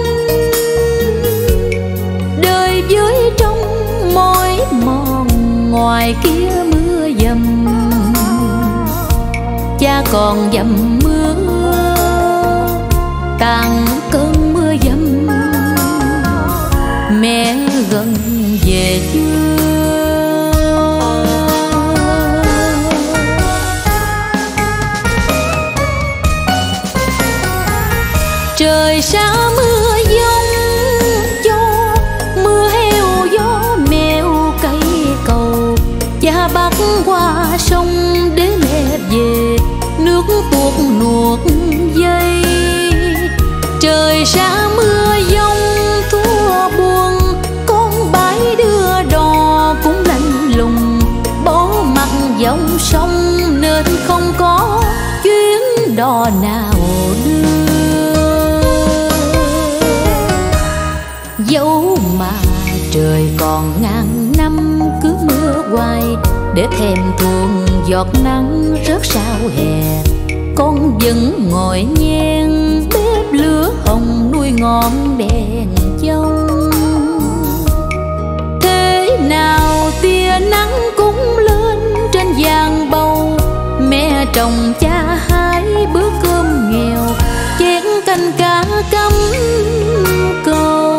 đời dưới trong mỏi mòn, ngoài kia mưa dầm. Cha còn dầm mưa tàn cơn mưa dầm, mẹ gần về chưa? Trời xa mưa giông cho mưa heo gió mèo cây cầu, cha bắt qua sông để mẹ về, nước tuột nuột dây. Trời xa mưa giông thua buồn, con bãi đưa đò cũng lạnh lùng, bỏ mặt dòng sông nên không có chuyến đò nào đưa. Dẫu mà trời còn ngàn năm cứ mưa hoài, để thèm thuồng giọt nắng rớt sao hè, con vẫn ngồi nhen bếp lửa hồng nuôi ngọn đèn dông. Thế nào tia nắng cũng lên trên giàn bầu, mẹ trồng cha hái bữa cơm nghèo, chén canh cá cắm câu.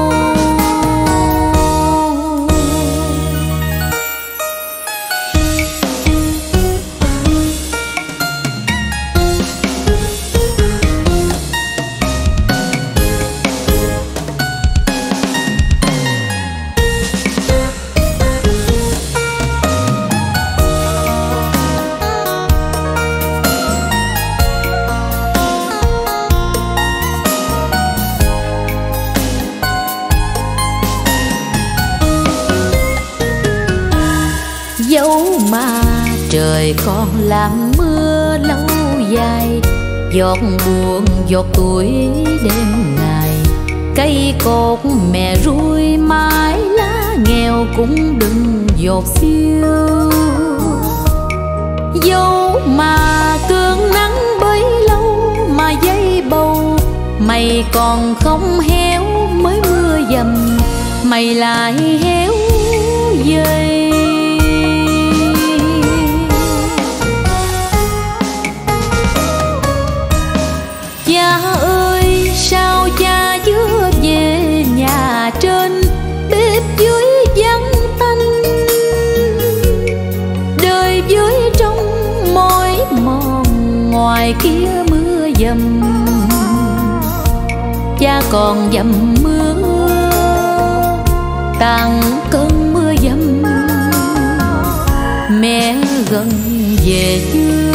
Dẫu mà trời còn làm mưa lâu dài, giọt buồn giọt tuổi đêm ngày, cây cột mẹ ruôi mái lá nghèo cũng đừng dột xiêu. Dẫu mà cơn nắng bấy lâu mà dây bầu, mày còn không héo mới mưa dầm, mày lại héo dây. Cha ơi sao cha chưa về nhà trên, bếp dưới vắng tanh, đời dưới trong mỏi mòn, ngoài kia mưa dầm. Cha còn dầm mưa tàn cơn mưa dầm, mẹ gần về chưa?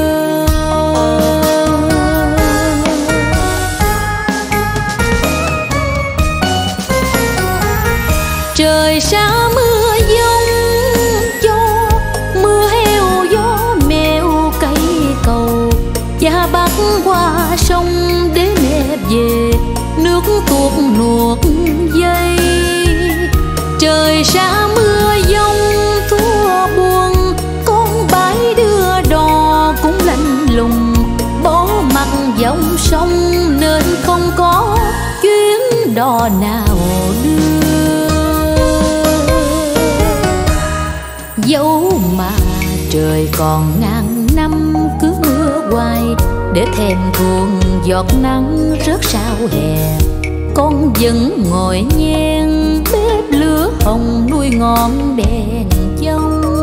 Trời xa mưa giông cho mưa heo gió mèo cây cầu, cha bắt qua sông để mẹ về, nước tuột nuột dây. Trời xa mưa giông thua buồn, con bãi đưa đò cũng lạnh lùng, bỏ mặt dòng sông nên không có chuyến đò nào đưa. Dẫu mà trời còn ngàn năm cứ mưa hoài, để thèm thuồng giọt nắng rớt sao hè, con vẫn ngồi nhen bếp lửa hồng nuôi ngọn đèn dông.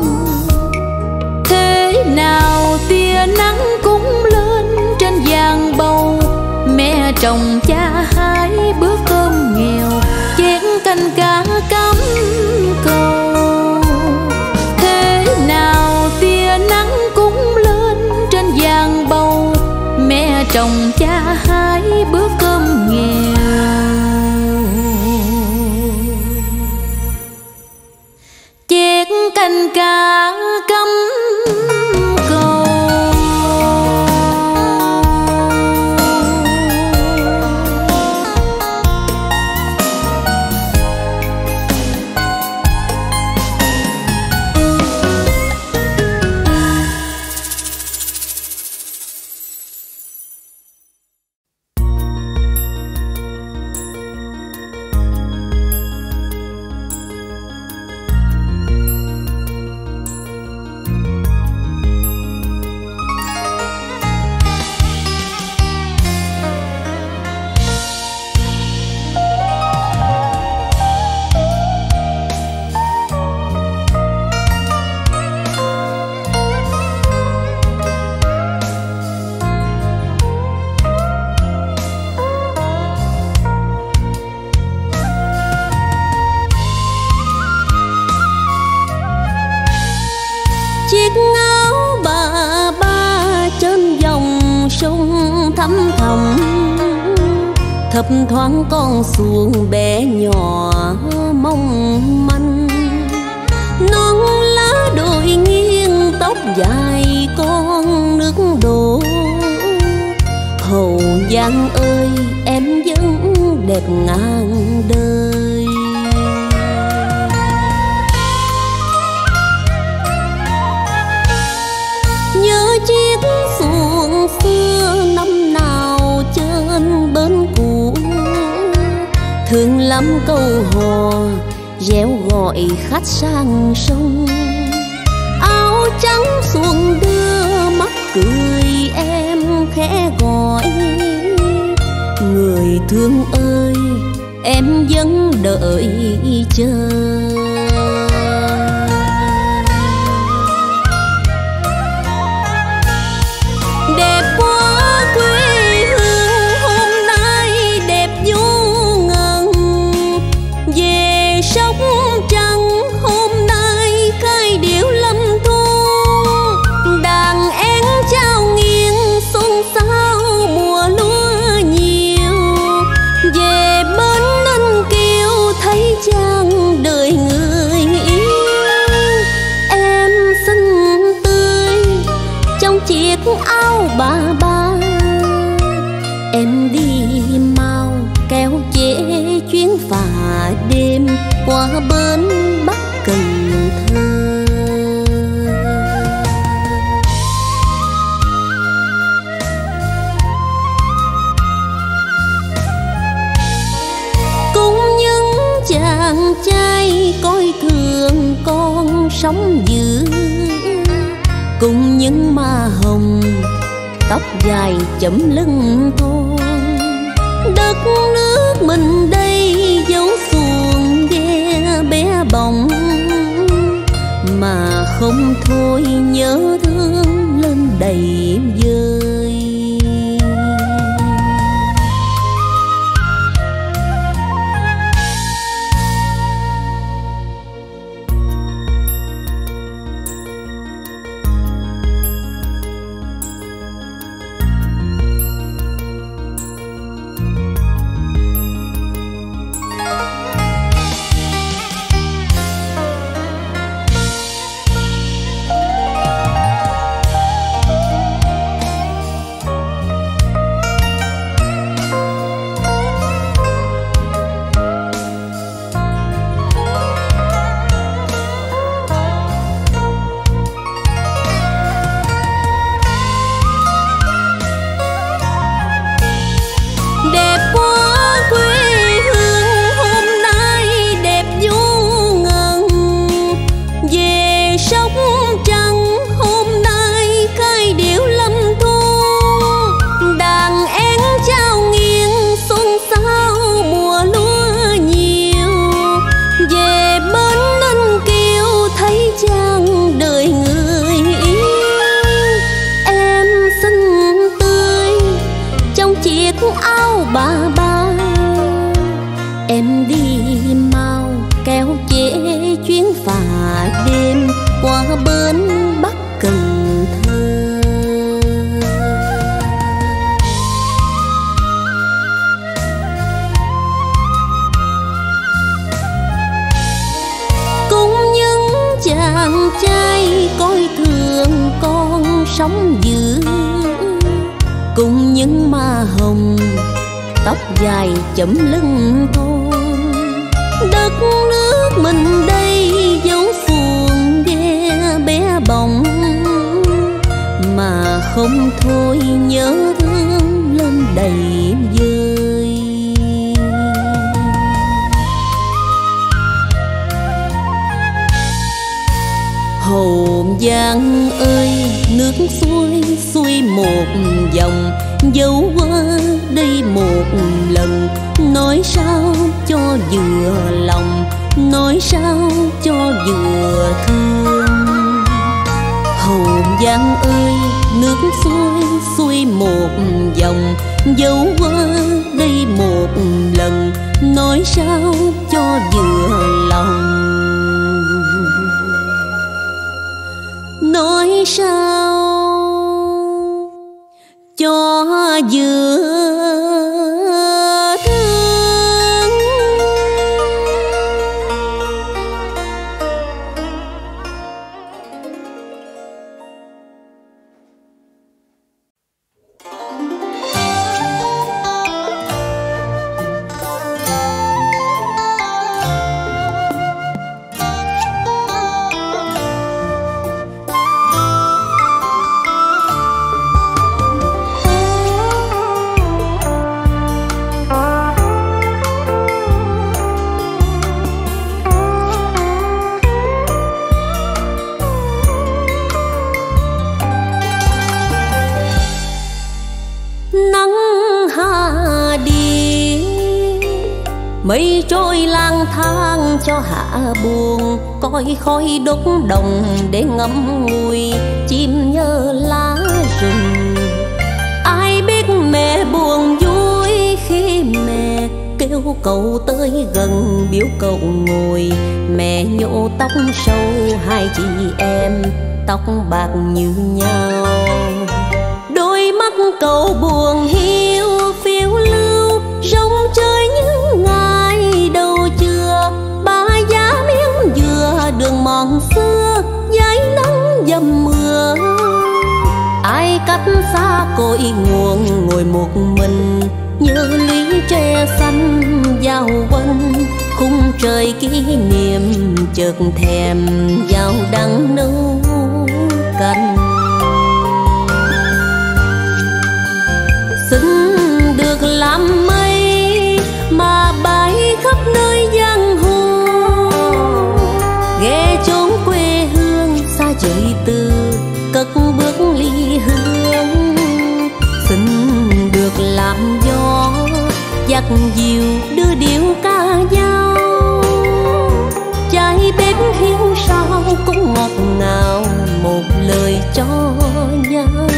Thế nào tia nắng cũng lên trên giàn bầu, mẹ trồng cha hái bữa cơm nghèo, chén canh cá cắm cầu. Thế nào tia nắng cũng lên trên giang bầu, mẹ trồng cha hái bữa cơm nghèo. Chén canh cá cắm cầu. Chiếc áo bà ba trên dòng sông thăm thầm, thấp thoáng con xuồng bé nhỏ mong manh. Nón lá đôi nghiêng tóc dài con nước đổ. Hậu Giang ơi em vẫn đẹp ngàn đời. Nhớ chiếc xuồng xưa năm nào trên bến cũ, thương lắm câu hò réo gọi khách sang sông. Áo trắng xuồng đưa mắt cười em khẽ gọi. Người thương ơi em vẫn đợi chờ. Đẹp quá quê hương hôm nay đẹp vô ngần. Về Sóc Trăng hôm nay khai điệu lâm thu. Đàn én trao nghiêng xôn xao mùa lúa nhiều. Về bến Ninh Kiều thấy chàng đời người yêu. Em xinh tươi trong chiếc áo bà ba. Em đi mau kéo chế chuyến phà đêm qua bến Bắc Cần Thơ. Cũng những chàng trai coi thường con sống dữ, cùng những ma hồng tóc dài chấm lưng thon. Đất nước mình đây dấu xuồng ghe bé bỏng, mà không thôi nhớ thương lên đầy vơi. ăn chay coi thường con sống dữ, cùng những ma hồng tóc dài chấm lưng thôn. Đất nước mình đây dấu xuồng ghe bé bỏng, mà không thôi nhớ thương lên đầy vơi. Hồn Giang ơi, nước xuôi xuôi một dòng, dấu qua đây một lần. Nói sao cho vừa lòng, nói sao cho vừa thương. Hồn Giang ơi, nước xuôi xuôi một dòng, dấu qua đây một lần. Nói sao cho vừa lòng, nói sao cho vừa thương. Mây trôi lang thang cho hạ buồn, coi khói đốt đồng để ngắm ngùi chim nhớ lá rừng. Ai biết mẹ buồn vui khi mẹ kêu cậu tới gần biểu cậu ngồi. Mẹ nhổ tóc sâu hai chị em tóc bạc như nhau. Đôi mắt cậu buồn hiu phiêu lưu rong chơi những ngày đầu trưa. Ba giá miếng dừa đường mòn xưa dãi nắng dầm mưa. Ai cách xa cội nguồn ngồi một mình, nhớ lũy tre xanh giao quanh. Khung trời kỷ niệm chợt thèm vào đắng nấu canh. Xin được làm mây mà bay khắp nơi giang hồ, ghé chốn quê hương xa trời từ cất bước ly hương. Xin được làm gió dắt dìu đưa điệu ca dao, trái bếp hiếu sao cũng ngọt ngào một lời cho nhau.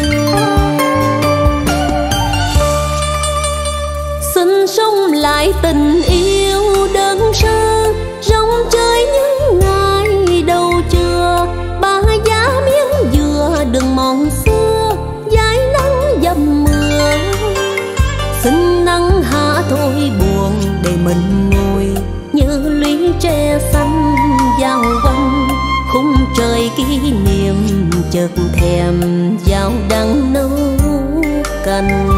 Xin sống lại tình yêu đơn sơ rong chơi những ngày đầu trưa. Ba giá miếng dừa đường mòn xưa dãi nắng dầm mưa. Xin nắng hạ thôi buồn để mình ngồi, nhớ lũy tre xanh giao quanh. Khung trời kỷ niệm chợt thèm vào đắng nấu canh.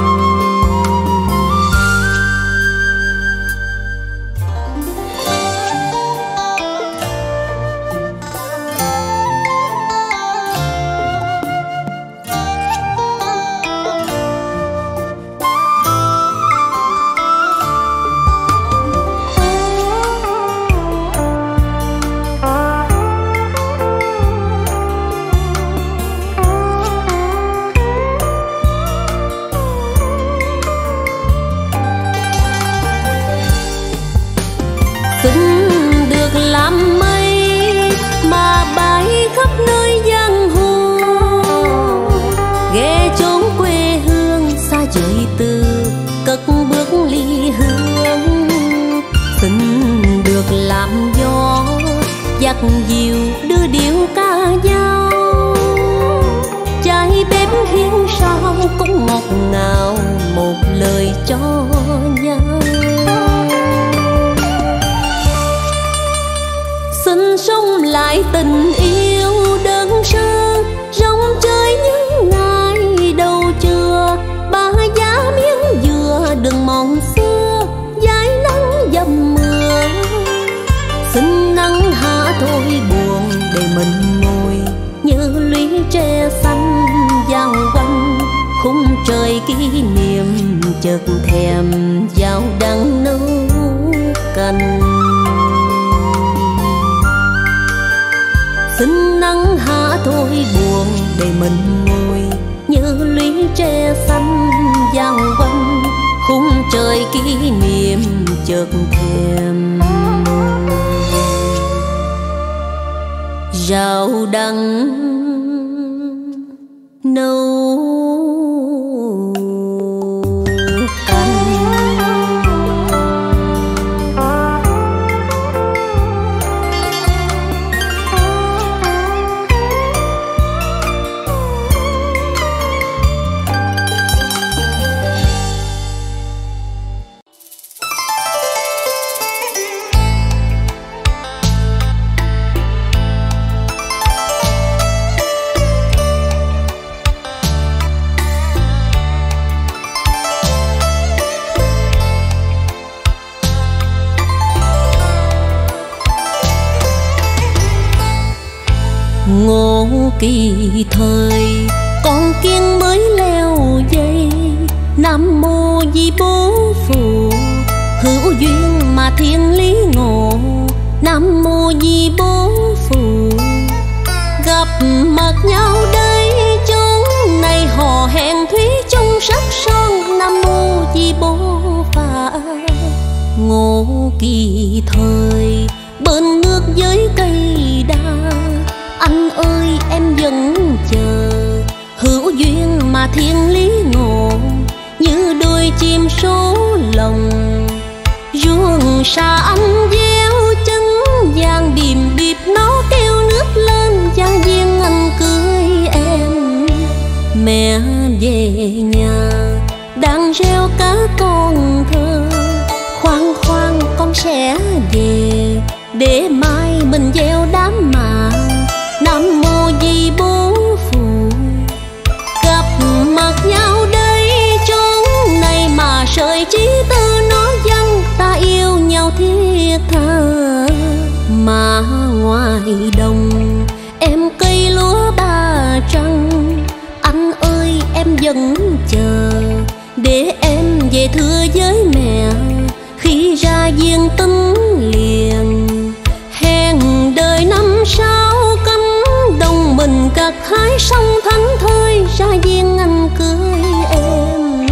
Dắt dìu đưa điệu ca dao, trái bếp hiến sao cũng ngọt ngào một lời cho nhau. Xin sống lại lại tình yêu đơn sơ, rong chơi những ngày đầu trưa. Ba giá miếng dừa đường mòn xưa, dãi nắng dầm mưa. Xin nắng hạ thôi buồn để mình ngồi, như lũy tre xanh giao quanh. Khung trời kỷ niệm chợt thèm dao đắng nấu canh. Xin nắng hạ thôi buồn để mình ngồi, như lũy tre xanh giao quanh. Khung trời kỷ niệm chợt thèm rau đắng nấu canh. Ngô kỳ thời con kiêng mới leo dây, nam mô Di Bố Phù. Hữu duyên mà thiên lý ngộ, nam mô Di Bố Phù. Gặp mặt nhau đây chốn này, hò hẹn thủy chung sắc son, nam mô Di Bố Phà. Ngô kỳ thời bên nước với cây đa, anh ơi em vẫn chờ. Hữu duyên mà thiên lý ngộ, như đôi chim số lòng. Ruộng xa anh gieo chân vàng bìm bịp, nó kêu nước lên giang viên anh cưới em. Mẹ về nhà đang reo cá con thơ, khoan khoan con sẽ về, để mai mình gieo đám mà. Nam mô Di Bố Phù. Gặp mặt nhau đây chốn này, mà sợi chí tư nó văng, ta yêu nhau thiết tha. Mà ngoài đồng em cây lúa ba trăng, anh ơi em vẫn chờ, để em về thưa với mẹ. Khi ra viên tính liền, hẹn đời năm sau đồng mình gặt hái sông thánh thơi, ra viên anh cưới em.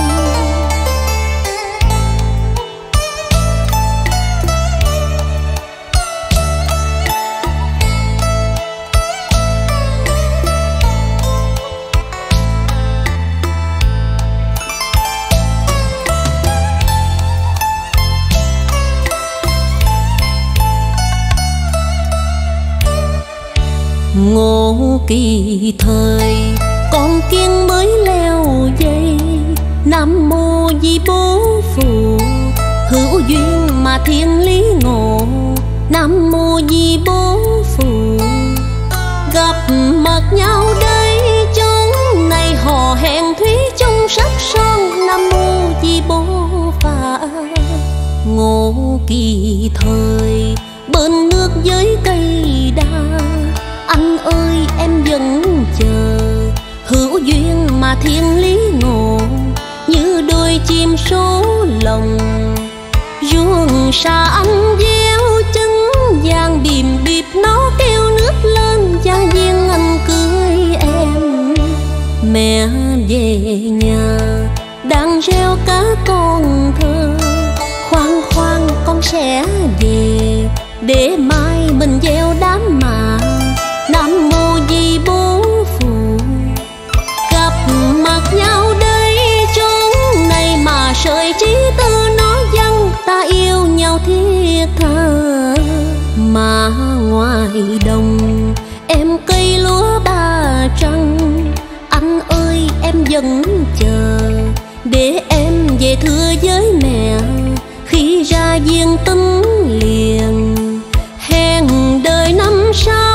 Ngô kỳ thời con kiêng mới leo dây, nam mô Di Bố Phù. Hữu duyên mà thiên lý ngộ, nam mô Di Bố Phù. Gặp mặt nhau đây chốn này, hò hẹn thủy chung sắc son, nam mô Di Bố Phà. Ngô kỳ thời bên nước với cây đa, anh ơi em vẫn chờ. Hữu duyên mà thiên lý ngộ, như đôi chim số lòng. Ruộng xa anh gieo chân vàng bìm bịp, nó kêu nước lên giang viên anh cưới em. Mẹ về nhà đang reo cá con thơ, khoan khoan con sẽ về, để mai mình gieo đám mà. Nam mô Di Bố Phù. Gặp mặt nhau đây chốn này, mà sợi chí tư nó văng, ta yêu nhau thiết tha. Mà ngoài đồng em cây lúa ba trăng, anh ơi em vẫn chờ, để em về thưa với mẹ. Khi ra viên tính liền, hẹn đời năm sau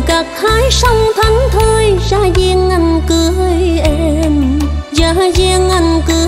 gặt hái xong thánh thơi ra duyên anh cưới em, ra duyên anh cưới